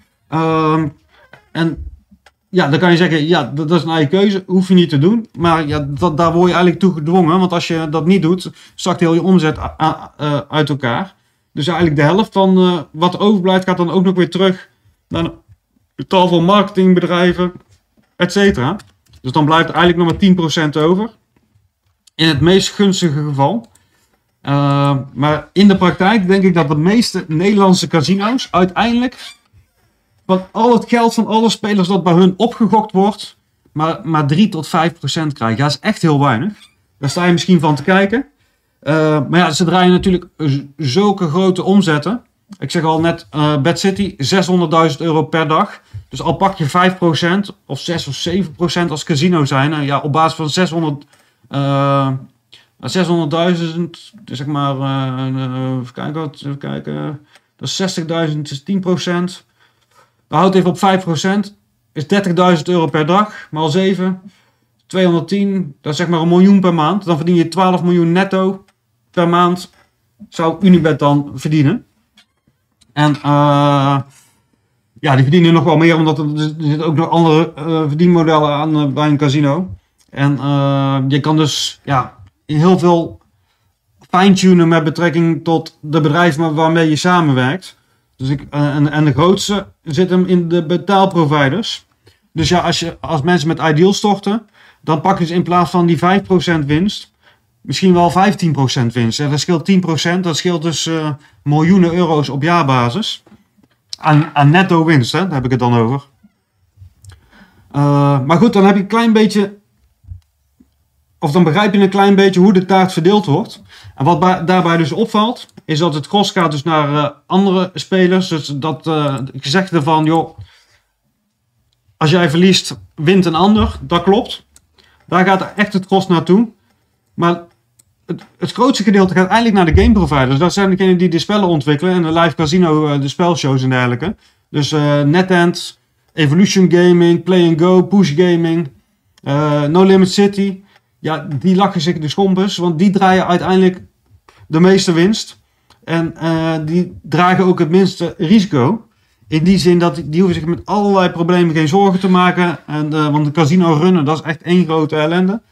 Dan kan je zeggen, dat is een eigen keuze, hoef je niet te doen. Maar daar word je eigenlijk toe gedwongen, want als je dat niet doet, zakt heel je omzet uit elkaar. Dus eigenlijk de helft van wat overblijft gaat dan ook nog weer terug naar een tal van marketingbedrijven, etc. Dus dan blijft er eigenlijk nog maar 10% over. In het meest gunstige geval. Maar in de praktijk denk ik dat de meeste Nederlandse casino's uiteindelijk van al het geld van alle spelers dat bij hun opgegokt wordt, maar 3 tot 5% krijgen. Ja, dat is echt heel weinig. Daar sta je misschien van te kijken. Maar ja, ze draaien natuurlijk zulke grote omzetten. Ik zeg al net, Bad City, €600.000 per dag. Dus al pak je 5% of 6 of 7% als casino zijn. Op basis van 600.000, zeg maar, even kijken. Dat is 60.000, is 10%. We houden even op 5%. Is €30.000 per dag. Maal 7. 210. Dat is zeg maar 1 miljoen per maand. Dan verdien je 12 miljoen netto per maand. Zou Unibet dan verdienen. En die verdienen nog wel meer. Omdat er zitten ook nog andere verdienmodellen aan bij een casino. En je kan dus heel veel fine-tunen met betrekking tot de bedrijven waarmee je samenwerkt. Dus en de grootste zit hem in de betaalproviders. Dus ja, als mensen met Ideal storten, dan pakken ze in plaats van die 5% winst, misschien wel 15% winst. Dat scheelt 10%, dat scheelt dus miljoenen euro's op jaarbasis. Aan netto winst, daar heb ik het dan over. Maar goed, dan heb je een klein beetje of dan begrijp je een klein beetje hoe de taart verdeeld wordt. En wat daarbij dus opvalt, is dat het gros gaat dus naar andere spelers. Dus dat gezegde van, joh, als jij verliest, wint een ander. Dat klopt. Daar gaat echt het gros naartoe. Maar het grootste gedeelte gaat eigenlijk naar de game providers. Dat zijn degenen die de spellen ontwikkelen en de live casino, de spelshows en dergelijke. Dus NetEnt, Evolution Gaming, Play and Go, Push Gaming, No Limit City. Ja, die lachen zich de schompers, want die draaien uiteindelijk de meeste winst. En die dragen ook het minste risico. In die zin dat die hoeven zich met allerlei problemen geen zorgen te maken. Want de casino runnen, dat is echt één grote ellende.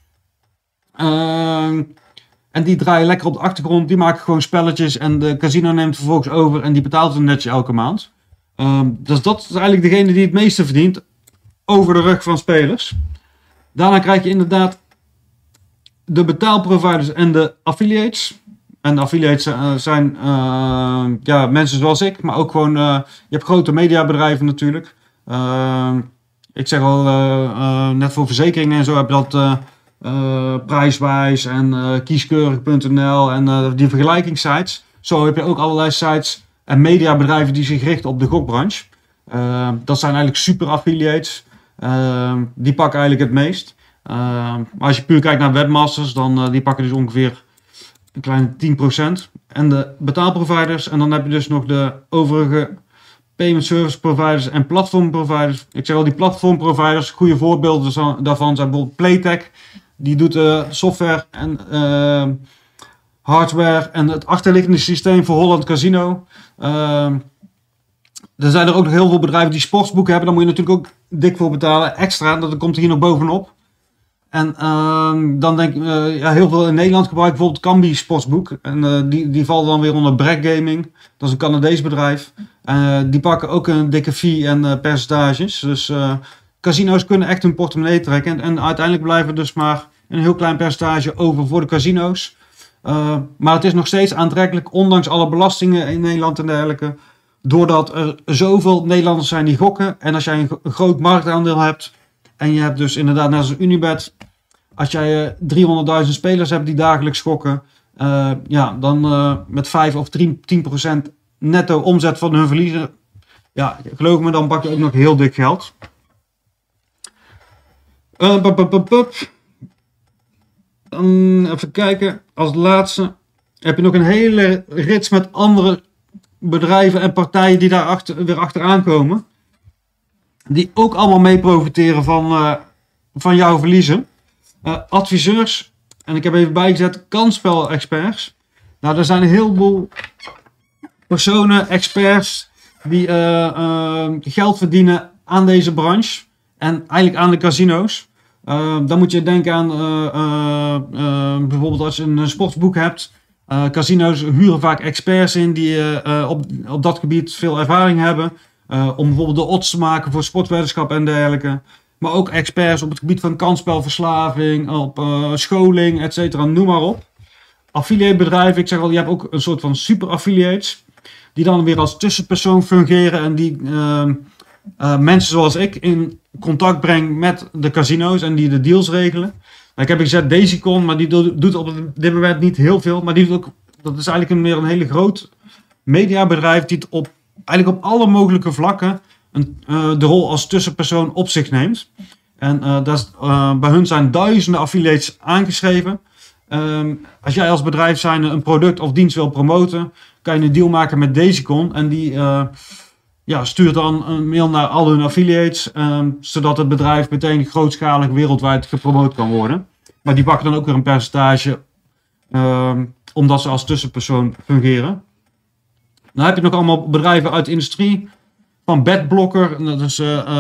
En die draaien lekker op de achtergrond. Die maken gewoon spelletjes. En de casino neemt vervolgens over. En die betaalt een netje elke maand. Dus dat is eigenlijk degene die het meeste verdient. Over de rug van spelers. Daarna krijg je inderdaad de betaalproviders en de affiliates. En de affiliates zijn mensen zoals ik. Maar ook gewoon, je hebt grote mediabedrijven natuurlijk. Ik zeg al, net voor verzekeringen en zo heb je dat Prijswijs en kieskeurig.nl en die vergelijkingssites. Zo heb je ook allerlei sites en mediabedrijven die zich richten op de gokbranche. Dat zijn eigenlijk super affiliates. Die pakken eigenlijk het meest. Maar als je puur kijkt naar webmasters, dan die pakken dus ongeveer een kleine 10%. En de betaalproviders. En dan heb je dus nog de overige payment service providers en platformproviders. Ik zeg al, die platformproviders, goede voorbeelden daarvan zijn bijvoorbeeld Playtech. Die doet software en hardware en het achterliggende systeem voor Holland Casino. Er zijn er ook nog heel veel bedrijven die sportsboeken hebben. Daar moet je natuurlijk ook dik voor betalen. Extra, dat komt er hier nog bovenop. En dan denk ik, heel veel in Nederland gebruiken bijvoorbeeld Kambi Sportsboek. En die vallen dan weer onder Bragg Gaming. Dat is een Canadees bedrijf. Die pakken ook een dikke fee en percentages. Dus casino's kunnen echt hun portemonnee trekken. En uiteindelijk blijven dus maar een heel klein percentage over voor de casino's. Maar het is nog steeds aantrekkelijk, ondanks alle belastingen in Nederland en dergelijke. Doordat er zoveel Nederlanders zijn die gokken. En als jij een groot marktaandeel hebt. En je hebt dus inderdaad net als Unibet. Als jij 300.000 spelers hebt die dagelijks gokken. Dan met 5 of 10% netto omzet van hun verliezen. Ja, geloof me, dan pak je ook nog heel dik geld. Even kijken. Als laatste heb je nog een hele rits met andere bedrijven en partijen die daar weer achteraan komen. Die ook allemaal mee profiteren van jouw verliezen. Adviseurs. En ik heb even bijgezet kansspel-experts. Nou, er zijn een heleboel personen, experts, die geld verdienen aan deze branche. En eigenlijk aan de casino's. Dan moet je denken aan bijvoorbeeld als je een sportsboek hebt. Casino's huren vaak experts in die op dat gebied veel ervaring hebben. Om bijvoorbeeld de odds te maken voor sportweddenschap en dergelijke. Maar ook experts op het gebied van kansspelverslaving, op scholing, etc. Noem maar op. Affiliate bedrijven, ik zeg al, je hebt ook een soort van super affiliates. Die dan weer als tussenpersoon fungeren en die mensen zoals ik in contact brengen met de casino's en die de deals regelen. Nou, ik heb gezegd Daisycon, maar die doet op dit moment niet heel veel. Maar die doet ook, dat is eigenlijk meer een hele groot mediabedrijf die het eigenlijk op alle mogelijke vlakken de rol als tussenpersoon op zich neemt. En bij hun zijn duizenden affiliates aangeschreven. Als jij als bedrijf zijnde een product of dienst wil promoten, kan je een deal maken met Daisycon. En die stuurt dan een mail naar al hun affiliates, zodat het bedrijf meteen grootschalig wereldwijd gepromoot kan worden. Maar die pakken dan ook weer een percentage, omdat ze als tussenpersoon fungeren. Dan heb je nog allemaal bedrijven uit de industrie. Van Betblocker, dat is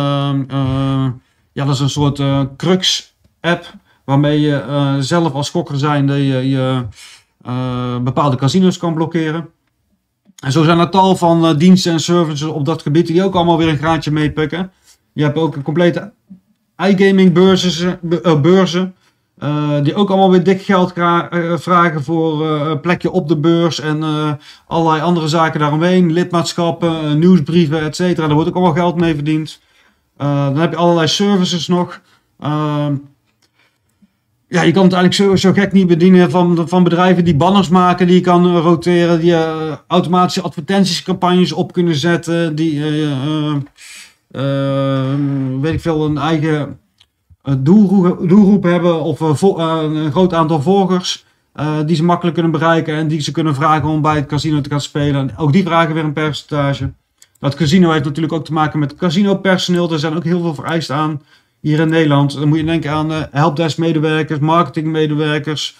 een soort crux-app. Waarmee je zelf als gokker zijnde je bepaalde casino's kan blokkeren. En zo zijn er tal van diensten en services op dat gebied die ook allemaal weer een graantje meepikken. Je hebt ook een complete iGaming beurzen. Die ook allemaal weer dik geld vragen voor een plekje op de beurs en allerlei andere zaken daaromheen. Lidmaatschappen, nieuwsbrieven, etc. Daar wordt ook allemaal geld mee verdiend. Dan heb je allerlei services nog. Ja, je kan het eigenlijk zo gek niet bedienen van bedrijven die banners maken, die je kan roteren, die automatische advertentiescampagnes op kunnen zetten, die weet ik veel, een eigen doelgroep hebben of een groot aantal volgers die ze makkelijk kunnen bereiken en die ze kunnen vragen om bij het casino te gaan spelen. En ook die vragen weer een percentage. Dat casino heeft natuurlijk ook te maken met casinopersoneel. Er zijn ook heel veel vereisten aan hier in Nederland. Dan moet je denken aan helpdesk medewerkers, marketingmedewerkers,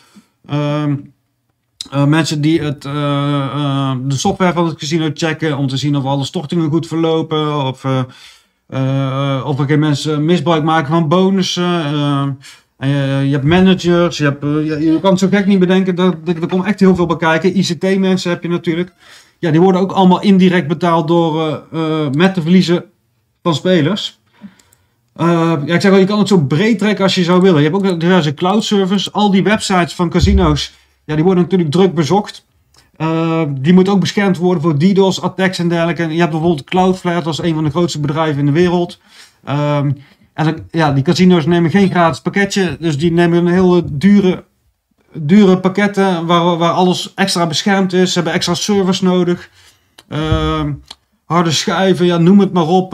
mensen die de software van het casino checken om te zien of alle stortingen goed verlopen, of er geen mensen misbruik maken van bonussen. Je hebt managers, je kan het zo gek niet bedenken, er komt echt heel veel bij kijken. ICT-mensen heb je natuurlijk. Ja, die worden ook allemaal indirect betaald door met de verliezen van spelers. Ja, ik zeg al, je kan het zo breed trekken als je zou willen. Je hebt ook diverse cloud servers. Al die websites van casino's, ja, die worden natuurlijk druk bezocht. Die moeten ook beschermd worden voor DDoS, attacks en dergelijke. En je hebt bijvoorbeeld Cloudflare, dat is een van de grootste bedrijven in de wereld. Die casino's nemen geen gratis pakketje, dus die nemen een hele dure pakketten waar alles extra beschermd is. Ze hebben extra servers nodig. Harde schijven, ja, noem het maar op.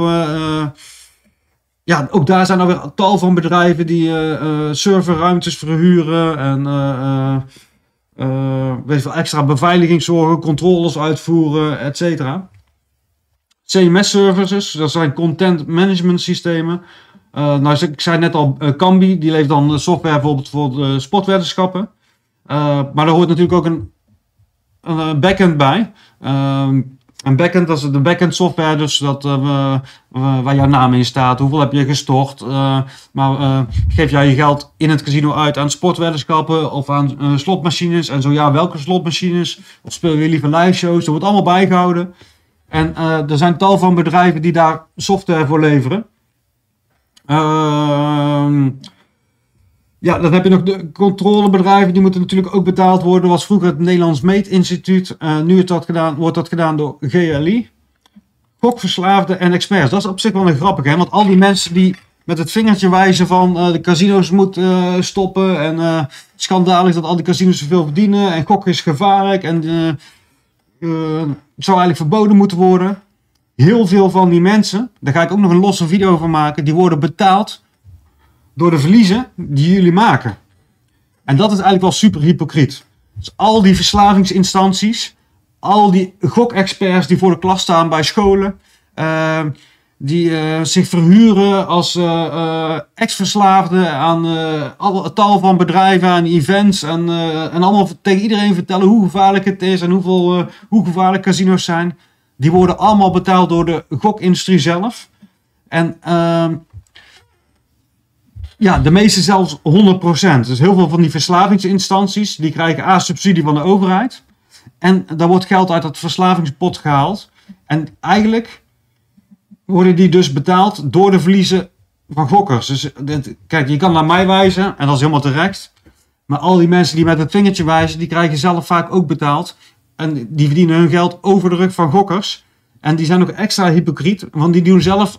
Ja, ook daar zijn er weer tal van bedrijven die serverruimtes verhuren en weet je wel, extra beveiliging zorgen, controles uitvoeren, etc. CMS services, dat zijn content management systemen. Ik zei net al, Kambi, die levert dan software bijvoorbeeld voor de sportweddenschappen. Maar daar hoort natuurlijk ook een backend bij. Een backend, dat is de backend software, dus waar jouw naam in staat, hoeveel heb je gestort. Geef jij je geld in het casino uit aan sportweddenschappen of aan slotmachines? En zo ja, welke slotmachines? Of speel je liever live shows? Dat wordt allemaal bijgehouden. En er zijn tal van bedrijven die daar software voor leveren. Ja, dan heb je nog de controlebedrijven, die moeten natuurlijk ook betaald worden. Dat was vroeger het Nederlands Meetinstituut. Nu wordt dat gedaan door GLI. Gokverslaafden en experts. Dat is op zich wel een grappig, hè? Want al die mensen die met het vingertje wijzen van de casino's moeten stoppen. En schandalig dat al die casino's zoveel verdienen. En gokken is gevaarlijk. En het zou eigenlijk verboden moeten worden. Heel veel van die mensen, daar ga ik ook nog een losse video van maken, die worden betaald door de verliezen die jullie maken. En dat is eigenlijk wel super hypocriet. Dus al die verslavingsinstanties, al die gokexperts die voor de klas staan bij scholen, die zich verhuren als ex-verslaafden aan tal van bedrijven, aan events en allemaal tegen iedereen vertellen hoe gevaarlijk het is en hoe gevaarlijk casino's zijn. Die worden allemaal betaald door de gokindustrie zelf. En de meeste zelfs 100%. Dus heel veel van die verslavingsinstanties, die krijgen subsidie van de overheid. En daar wordt geld uit het verslavingspot gehaald. En eigenlijk worden die dus betaald door de verliezen van gokkers. Dus kijk, je kan naar mij wijzen en dat is helemaal terecht. Maar al die mensen die met het vingertje wijzen, die krijgen zelf vaak ook betaald. En die verdienen hun geld over de rug van gokkers. En die zijn nog extra hypocriet, want die doen zelf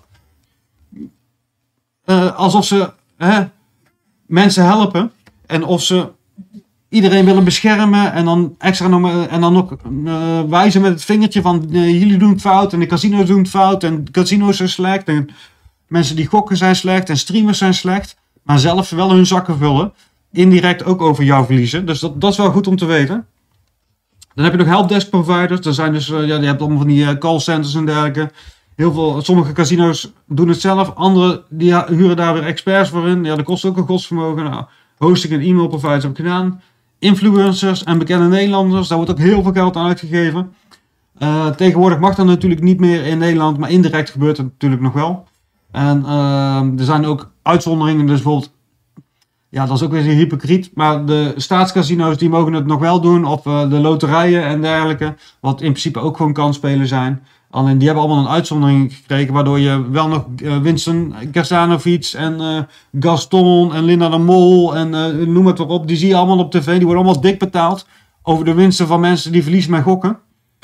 alsof ze mensen helpen. En of ze iedereen willen beschermen. En dan nog wijzen met het vingertje van jullie doen het fout. En de casino's doen het fout. En de casino's zijn slecht. En mensen die gokken zijn slecht. En streamers zijn slecht. Maar zelf wel hun zakken vullen. Indirect ook over jou verliezen. Dus dat is wel goed om te weten. Dan heb je nog helpdesk providers. Er zijn dus, je hebt allemaal van die callcenters en dergelijke. Sommige casino's doen het zelf. Andere die huren daar weer experts voor in. Ja, dat kost ook een godsvermogen. Nou, hosting en e-mail providers heb ik gedaan. Influencers en bekende Nederlanders. Daar wordt ook heel veel geld aan uitgegeven. Tegenwoordig mag dat natuurlijk niet meer in Nederland. Maar indirect gebeurt het natuurlijk nog wel. En er zijn ook uitzonderingen. Dus bijvoorbeeld, ja, dat is ook weer hypocriet. Maar de staatscasino's die mogen het nog wel doen. Of de loterijen en dergelijke. Wat in principe ook gewoon kansspelen zijn. Alleen die hebben allemaal een uitzondering gekregen. Waardoor je wel nog Winston Kersanovic en Gaston en Linda de Mol en noem het erop. Die zie je allemaal op tv. Die worden allemaal dik betaald. Over de winsten van mensen die verliezen met gokken.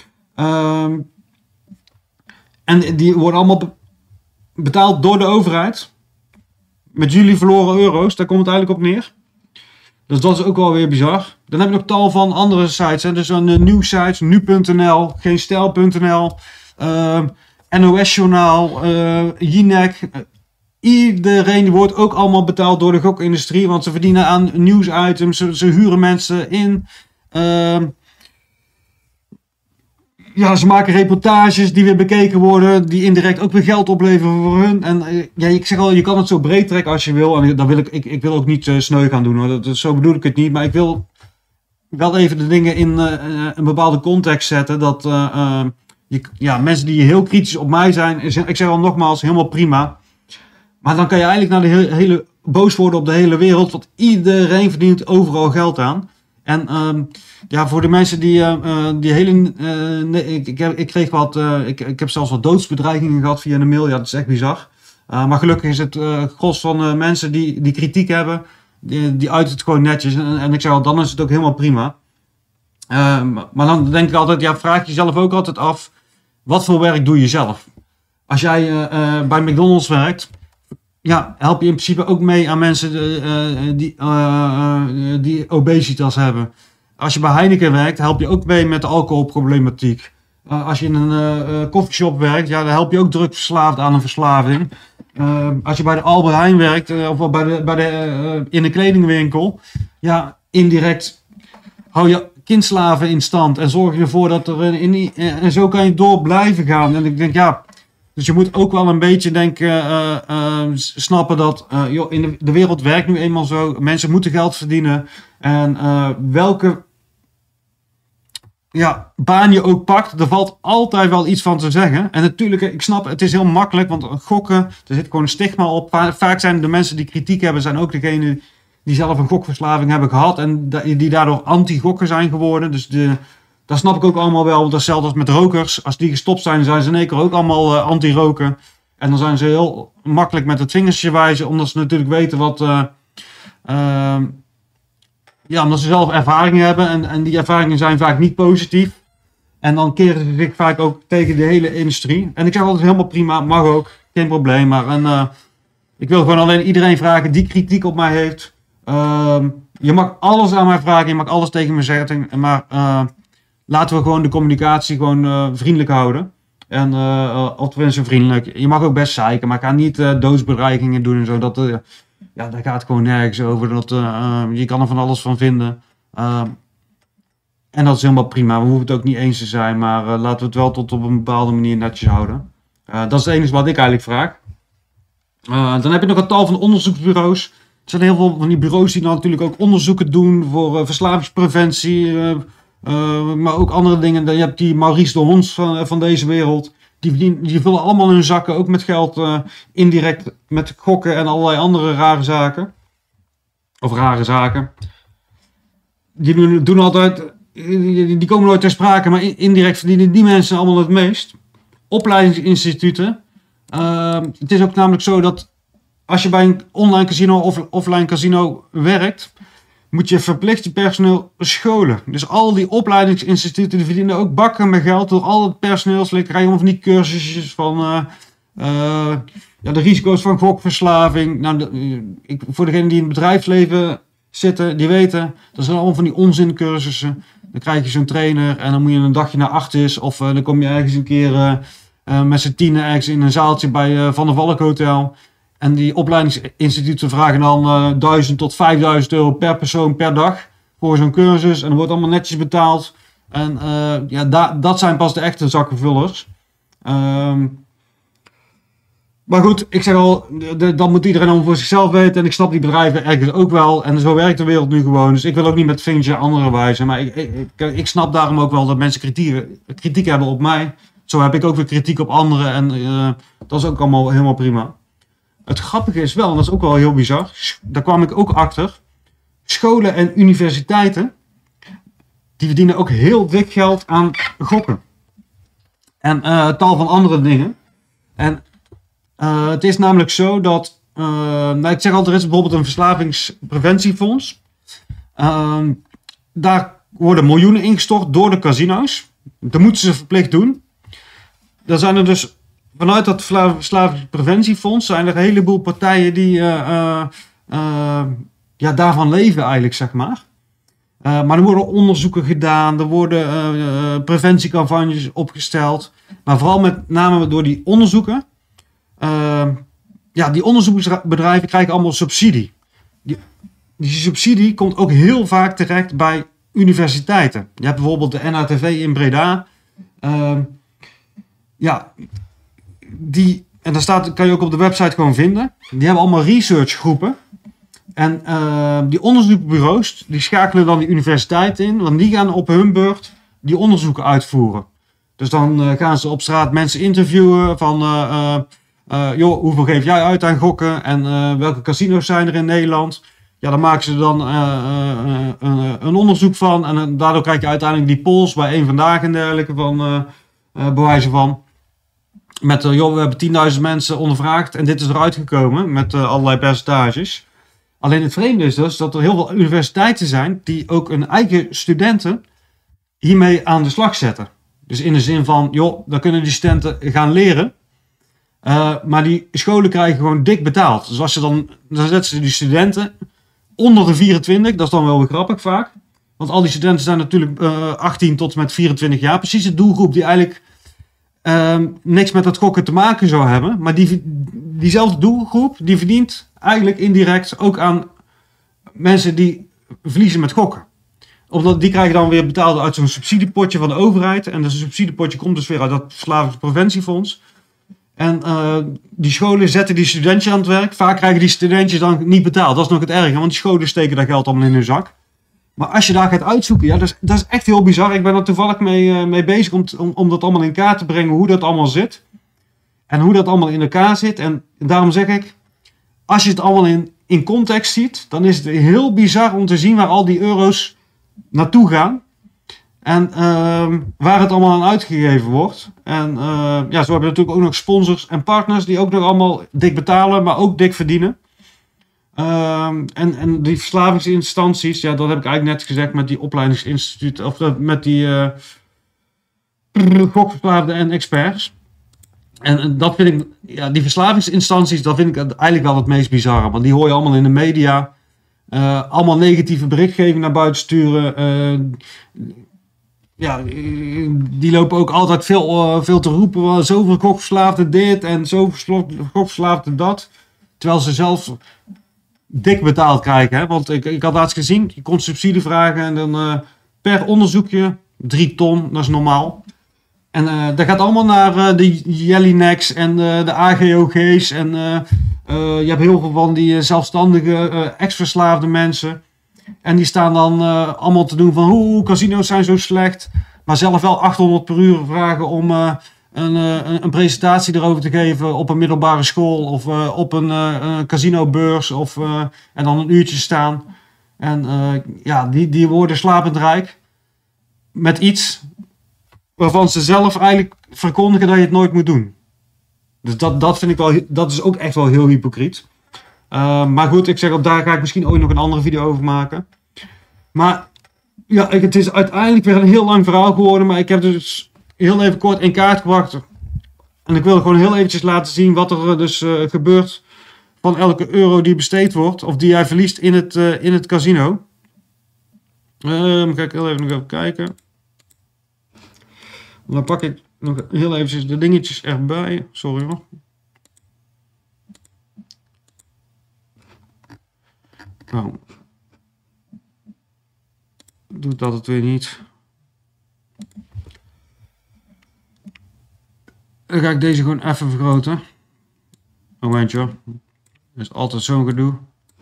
En die worden allemaal betaald door de overheid. Met jullie verloren euro's, daar komt het eigenlijk op neer. Dus dat is ook wel weer bizar. Dan heb je nog tal van andere sites. Hè. Dus een nieuwsites, nu.nl, geenstijl.nl, NOS-journaal, Jinek. Iedereen die wordt ook allemaal betaald door de gokindustrie. Want ze verdienen aan nieuwsitems. Ze huren mensen in. Ja, ze maken reportages die weer bekeken worden, die indirect ook weer geld opleveren voor hun. En ja, ik zeg al, je kan het zo breed trekken als je wil. En dan wil ik wil ook niet sneu gaan doen hoor. Zo bedoel ik het niet. Maar ik wil wel even de dingen in een bepaalde context zetten. Dat mensen die heel kritisch op mij zijn, ik zeg al nogmaals, helemaal prima. Maar dan kan je eigenlijk naar de hele boos worden op de hele wereld. Want iedereen verdient overal geld aan. En voor de mensen die hele... ik kreeg wat... ik heb zelfs wat doodsbedreigingen gehad via een mail. Ja, dat is echt bizar. Maar gelukkig is het gros van mensen die kritiek hebben. Die uit het gewoon netjes. En ik zeg al, dan is het ook helemaal prima. Maar dan denk ik altijd... vraag jezelf ook altijd af... Wat voor werk doe je zelf? Als jij bij McDonald's werkt... Ja, help je in principe ook mee aan mensen die obesitas hebben. Als je bij Heineken werkt, help je ook mee met de alcoholproblematiek. Als je in een koffieshop werkt, ja, dan help je ook drugsverslaafd aan een verslaving. Als je bij de Albert Heijn werkt, of in een kledingwinkel, ja, indirect hou je kindslaven in stand en zorg je ervoor dat er en zo kan je door blijven gaan. En ik denk, ja... Dus je moet ook wel een beetje snappen dat in de wereld werkt nu eenmaal zo. Mensen moeten geld verdienen. En welke baan je ook pakt, er valt altijd wel iets van te zeggen. En natuurlijk, ik snap, het is heel makkelijk, want gokken, er zit gewoon een stigma op. Vaak zijn de mensen die kritiek hebben, zijn ook degenen die zelf een gokverslaving hebben gehad. En die daardoor anti-gokken zijn geworden. Dus dat snap ik ook allemaal wel, want dat is hetzelfde als met rokers. Als die gestopt zijn, zijn ze in één keer ook allemaal anti-roken. En dan zijn ze heel makkelijk met het vingertje wijzen, omdat ze natuurlijk weten wat... omdat ze zelf ervaringen hebben en die ervaringen zijn vaak niet positief. En dan keren ze zich vaak ook tegen de hele industrie. En ik zeg altijd helemaal prima, mag ook, geen probleem. Maar ik wil gewoon alleen iedereen vragen die kritiek op mij heeft. Je mag alles aan mij vragen, je mag alles tegen me zeggen, maar... laten we gewoon de communicatie gewoon vriendelijk houden. En of tenminste vriendelijk. Je mag ook best zeiken, maar ga niet doodsbedreigingen doen en zo. Daar gaat gewoon nergens over. Je kan er van alles van vinden. En dat is helemaal prima. We hoeven het ook niet eens te zijn, maar laten we het wel tot op een bepaalde manier netjes houden. Dat is het enige wat ik eigenlijk vraag. Dan heb je nog een tal van onderzoeksbureaus. Er zijn heel veel van die bureaus die natuurlijk ook onderzoeken doen voor verslavingspreventie... maar ook andere dingen. Je hebt die Maurice de Hons van deze wereld. Die vullen allemaal hun zakken ook met geld. Indirect met gokken en allerlei andere rare zaken. Of rare zaken. Die doen altijd... Die komen nooit ter sprake. Maar indirect verdienen die mensen allemaal het meest. Opleidingsinstituten. Het is ook namelijk zo dat... Als je bij een online casino of offline casino werkt... moet je verplicht je personeel scholen. Dus al die opleidingsinstituten die verdienen ook bakken met geld door al het personeelslid. Krijg je allemaal van die cursusjes van de risico's van gokverslaving. Voor degenen die in het bedrijfsleven zitten, die weten, dat zijn allemaal van die onzincursussen. Dan krijg je zo'n trainer en dan moet je een dagje naar Artis of dan kom je ergens een keer met z'n tienen ergens in een zaaltje bij Van der Valk Hotel. En die opleidingsinstituten vragen dan 1000 tot 5000 euro per persoon per dag voor zo'n cursus. En dat wordt allemaal netjes betaald. En dat zijn pas de echte zakkenvullers. Maar goed, ik zeg al, dat moet iedereen allemaal voor zichzelf weten. En ik snap die bedrijven ergens ook wel. En zo werkt de wereld nu gewoon. Dus ik wil ook niet met vingertje anderen wijzen. Maar ik snap daarom ook wel dat mensen kritiek hebben op mij. Zo heb ik ook weer kritiek op anderen. En dat is ook allemaal helemaal prima. Het grappige is wel, en dat is ook wel heel bizar, daar kwam ik ook achter. Scholen en universiteiten, die verdienen ook heel dik geld aan gokken. En tal van andere dingen. En het is namelijk zo dat, ik zeg altijd, er is bijvoorbeeld een verslavingspreventiefonds. Daar worden miljoenen ingestort door de casino's. Dat moeten ze verplicht doen. Dan zijn er dus... Vanuit dat Verslavingspreventiefonds zijn er een heleboel partijen die ja, daarvan leven eigenlijk, zeg maar. Maar er worden onderzoeken gedaan, er worden preventiecampagnes opgesteld. Maar vooral met name door die onderzoeken. Ja, die onderzoeksbedrijven krijgen allemaal subsidie. Die subsidie komt ook heel vaak terecht bij universiteiten. Je hebt bijvoorbeeld de NATV in Breda. Ja, en daar kan je ook op de website gewoon vinden. Die hebben allemaal researchgroepen. En die onderzoeksbureaus, die schakelen dan die universiteit in. Want die gaan op hun beurt die onderzoeken uitvoeren. Dus dan gaan ze op straat mensen interviewen van... joh, hoeveel geef jij uit aan gokken? En welke casino's zijn er in Nederland? Ja, daar maken ze dan een onderzoek van. En daardoor krijg je uiteindelijk die polls bij één vandaag en dergelijke van bewijzen van. Met, joh, we hebben 10.000 mensen ondervraagd en dit is eruit gekomen met allerlei percentages. Alleen het vreemde is dus dat er heel veel universiteiten zijn die ook hun eigen studenten hiermee aan de slag zetten. Dus in de zin van, joh, dan kunnen die studenten gaan leren. Maar die scholen krijgen gewoon dik betaald. Dus als dan zetten ze die studenten onder de 24, dat is dan wel weer grappig vaak. Want al die studenten zijn natuurlijk 18 tot en met 24 jaar. Precies de doelgroep die eigenlijk niks met dat gokken te maken zou hebben. Maar diezelfde doelgroep, die verdient eigenlijk indirect ook aan mensen die verliezen met gokken. Omdat die krijgen dan weer betaald uit zo'n subsidiepotje van de overheid. En dat subsidiepotje komt dus weer uit dat Verslavingspreventiefonds. En die scholen zetten die studentjes aan het werk. Vaak krijgen die studentjes dan niet betaald. Dat is nog het erge, want die scholen steken dat geld allemaal in hun zak. Maar als je daar gaat uitzoeken, ja, dat is echt heel bizar. Ik ben er toevallig mee bezig om dat allemaal in kaart te brengen, hoe dat allemaal zit. En hoe dat allemaal in elkaar zit. En daarom zeg ik, als je het allemaal in context ziet, dan is het heel bizar om te zien waar al die euro's naartoe gaan. En waar het allemaal aan uitgegeven wordt. En ja, zo hebben we natuurlijk ook nog sponsors en partners die ook nog allemaal dik betalen, maar ook dik verdienen. En die verslavingsinstanties, ja, dat heb ik eigenlijk net gezegd met die opleidingsinstituten, of met die gokverslaafden en experts. En dat vind ik, ja, die verslavingsinstanties, dat vind ik eigenlijk wel het meest bizarre. Want die hoor je allemaal in de media. Allemaal negatieve berichtgeving naar buiten sturen. Ja, die lopen ook altijd veel te roepen. Zoveel gokverslaafden dit en zoveel gokverslaafden dat. Terwijl ze zelf dik betaald krijgen. Hè? Want ik had laatst gezien, je kon subsidie vragen en dan per onderzoekje 3 ton, dat is normaal. En dat gaat allemaal naar de Jellineks en de AGOG's. En je hebt heel veel van die zelfstandige ex-verslaafde mensen. En die staan dan allemaal te doen van hoe casino's zijn zo slecht. Maar zelf wel 800 per uur vragen om een presentatie erover te geven op een middelbare school. Of op een casinobeurs. En dan een uurtje staan. En ja, die worden slapend rijk. Met iets waarvan ze zelf eigenlijk verkondigen dat je het nooit moet doen. Dus dat vind ik wel, dat is ook echt wel heel hypocriet. Maar goed, ik zeg, daar ga ik misschien ooit nog een andere video over maken. Maar ja, het is uiteindelijk weer een heel lang verhaal geworden. Maar ik heb dus heel even kort in kaart gebracht. En ik wil gewoon heel eventjes laten zien wat er dus gebeurt van elke euro die besteed wordt. Of die jij verliest in het casino. Ga ik heel even kijken. Dan pak ik nog heel eventjes de dingetjes erbij. Sorry hoor. Nou. Doet dat het weer niet. Dan ga ik deze gewoon even vergroten. Momentje hoor. Dat is altijd zo'n gedoe.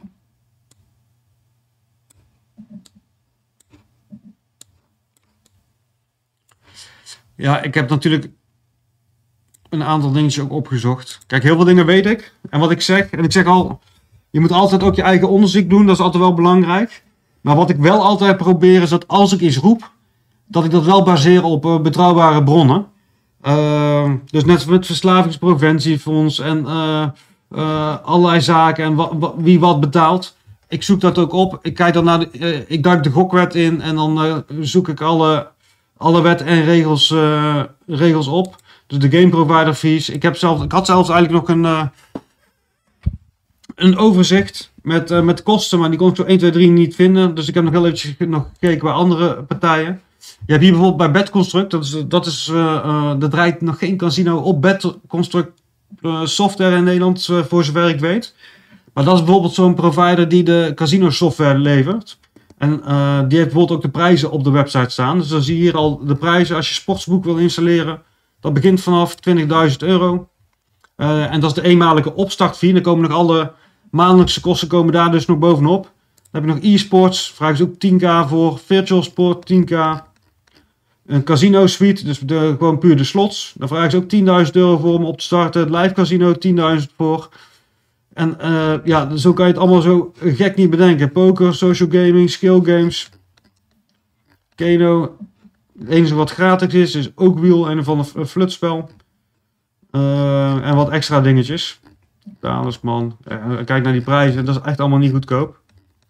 Ja, ik heb natuurlijk een aantal dingetjes ook opgezocht. Kijk, heel veel dingen weet ik. En wat ik zeg, en ik zeg al, je moet altijd ook je eigen onderzoek doen. Dat is altijd wel belangrijk. Maar wat ik wel altijd probeer is dat als ik iets roep, dat ik dat wel baseer op betrouwbare bronnen. Dus net met Verslavingspreventiefonds en allerlei zaken en wie wat betaalt. Ik zoek dat ook op. Ik kijk dan naar ik duik de gokwet in en dan zoek ik alle wet en regels op. Dus de game provider fees. Ik had zelfs eigenlijk nog een overzicht met kosten, maar die kon ik zo 1, 2, 3 niet vinden. Dus ik heb nog heel eventjes nog gekeken bij andere partijen. Je hebt hier bijvoorbeeld bij Betconstruct, dat draait nog geen casino op Betconstruct software in Nederland, voor zover ik weet. Maar dat is bijvoorbeeld zo'n provider die de casino software levert. En die heeft bijvoorbeeld ook de prijzen op de website staan. Dus dan zie je hier al de prijzen als je Sportsboek wil installeren. Dat begint vanaf €20.000. En dat is de eenmalige opstartfee. Dan komen nog alle maandelijkse kosten komen daar dus nog bovenop. Dan heb je nog e-sports, vragen ze ook 10k voor. Virtual Sport 10k. Een casino suite, dus gewoon puur de slots. Daar vragen ze ook €10.000 voor om op te starten. Het live casino 10.000 voor. En ja, zo kan je het allemaal zo gek niet bedenken. Poker, social gaming, skill games. Keno. Het enige wat gratis is ook Wheel, een van een flutspel. En wat extra dingetjes. Talisman. Kijk naar die prijzen, dat is echt allemaal niet goedkoop.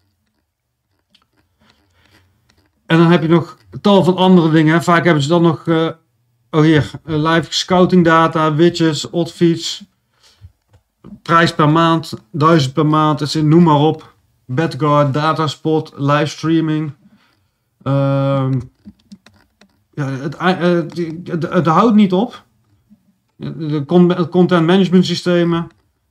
En dan heb je nog tal van andere dingen. Vaak hebben ze dan nog, live scouting data, widgets, oddfeeds. Prijs per maand, 1000 per maand, dus noem maar op. Betguard, dataspot, livestreaming. Het houdt niet op. De content management systemen.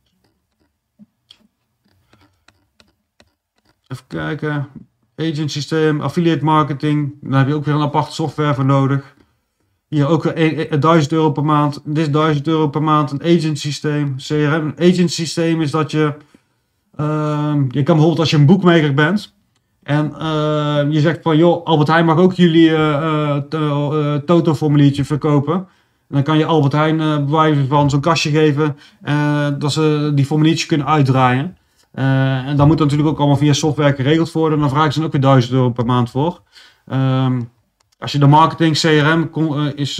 Even kijken. Agent systeem, affiliate marketing. Daar heb je ook weer een aparte software voor nodig. Hier ook €1.000 per maand. Dit is €1.000 per maand. Een agent systeem. CRM. Een agent systeem is dat je kan bijvoorbeeld als je een boekmaker bent. En je zegt van joh, Albert Heijn mag ook jullie Toto formuliertje verkopen. En dan kan je Albert Heijn bij wijze van zo'n kastje geven. Dat ze die formuliertjes kunnen uitdraaien. En dan moet dat natuurlijk ook allemaal via software geregeld worden. Dan vragen ze ook weer €1.000 per maand voor. Als je de marketing CRM is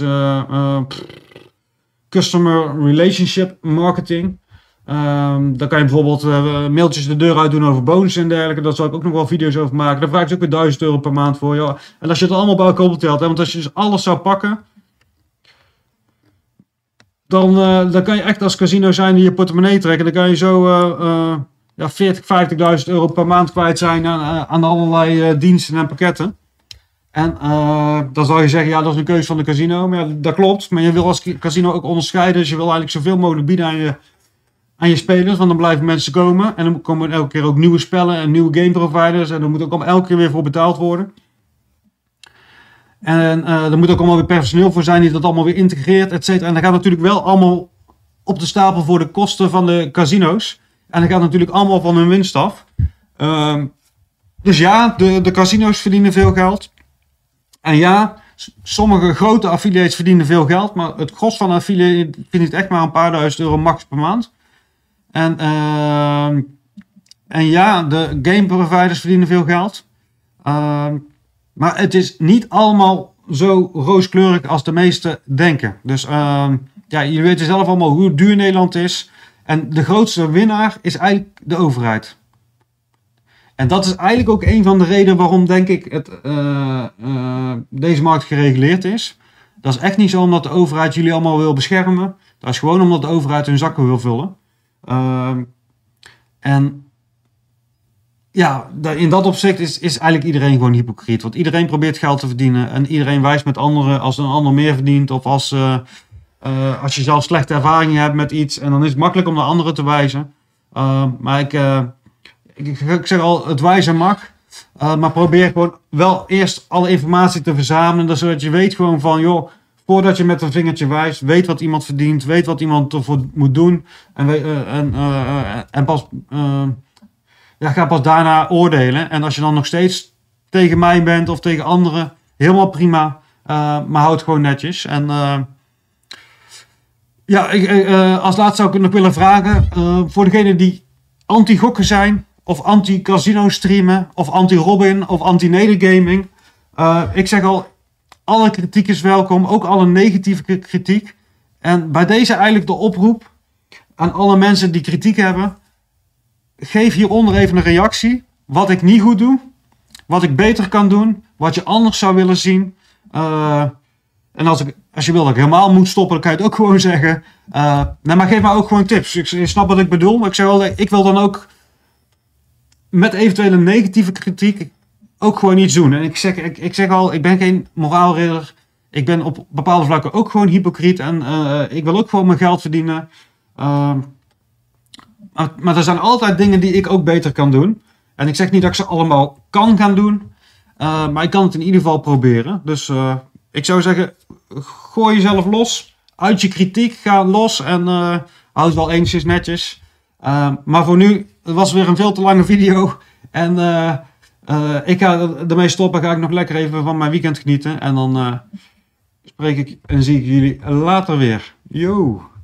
Customer Relationship Marketing. Dan kan je bijvoorbeeld mailtjes de deur uit doen over bonussen en dergelijke. Daar zal ik ook nog wel video's over maken. Daar vragen ze ook weer €1.000 per maand voor. Ja. En als je het allemaal bij elkaar optelt, want als je dus alles zou pakken, dan kan je echt als casino zijn die je portemonnee trekken. Dan kan je zo 40.000, €50.000 per maand kwijt zijn aan allerlei diensten en pakketten. En dan zou je zeggen, ja, dat is een keuze van de casino. Maar ja, dat klopt. Maar je wil als casino ook onderscheiden. Dus je wil eigenlijk zoveel mogelijk bieden aan je spelers. Want dan blijven mensen komen. En dan komen elke keer ook nieuwe spellen en nieuwe game providers. En dan moet ook elke keer weer voor betaald worden. En er moet ook allemaal weer personeel voor zijn die dat allemaal weer integreert, et cetera. En dat gaat natuurlijk wel allemaal op de stapel voor de kosten van de casino's. En dat gaat natuurlijk allemaal van hun winst af. Dus ja, de casino's verdienen veel geld. En ja, sommige grote affiliates verdienen veel geld. Maar het gros van de affiliate verdient echt maar een paar €1.000 max per maand. En ja, de game providers verdienen veel geld. Maar het is niet allemaal zo rooskleurig als de meesten denken. Dus jullie weten zelf allemaal hoe duur Nederland is. En de grootste winnaar is eigenlijk de overheid. En dat is eigenlijk ook een van de redenen waarom, denk ik, deze markt gereguleerd is. Dat is echt niet zo omdat de overheid jullie allemaal wil beschermen. Dat is gewoon omdat de overheid hun zakken wil vullen. In dat opzicht is eigenlijk iedereen gewoon hypocriet. Want iedereen probeert geld te verdienen. En iedereen wijst met anderen als een ander meer verdient. Of als je zelf slechte ervaringen hebt met iets. En dan is het makkelijk om naar anderen te wijzen. Maar ik zeg al, het wijzen mag. Maar probeer gewoon wel eerst alle informatie te verzamelen. Zodat je weet gewoon van, joh, voordat je met een vingertje wijst, weet wat iemand verdient. Weet wat iemand ervoor moet doen. Ga pas daarna oordelen. En als je dan nog steeds tegen mij bent of tegen anderen, helemaal prima. Maar houd gewoon netjes. En als laatste zou ik nog willen vragen. Voor degenen die anti-gokken zijn, of anti-casino streamen, of anti-Robin, of anti-nedergaming. Ik zeg al, alle kritiek is welkom. Ook alle negatieve kritiek. En bij deze eigenlijk de oproep aan alle mensen die kritiek hebben. Geef hieronder even een reactie. Wat ik niet goed doe. Wat ik beter kan doen. Wat je anders zou willen zien. En als je wil dat ik helemaal moet stoppen, dan kan je het ook gewoon zeggen. Nee, maar geef me ook gewoon tips. Je snapt wat ik bedoel. Maar ik zeg wel, ik wil dan ook met eventuele negatieve kritiek ook gewoon iets doen. En ik zeg al, ik ben geen moraalridder. Ik ben op bepaalde vlakken ook gewoon hypocriet. En ik wil ook gewoon mijn geld verdienen. Maar er zijn altijd dingen die ik ook beter kan doen. En ik zeg niet dat ik ze allemaal kan gaan doen. Maar ik kan het in ieder geval proberen. Dus ik zou zeggen, gooi jezelf los. Uit je kritiek, ga los. En houd wel enigszins netjes. Maar voor nu, het was weer een veel te lange video. En ik ga ermee stoppen. Ga ik nog lekker even van mijn weekend genieten. En dan spreek ik en zie ik jullie later weer. Yo!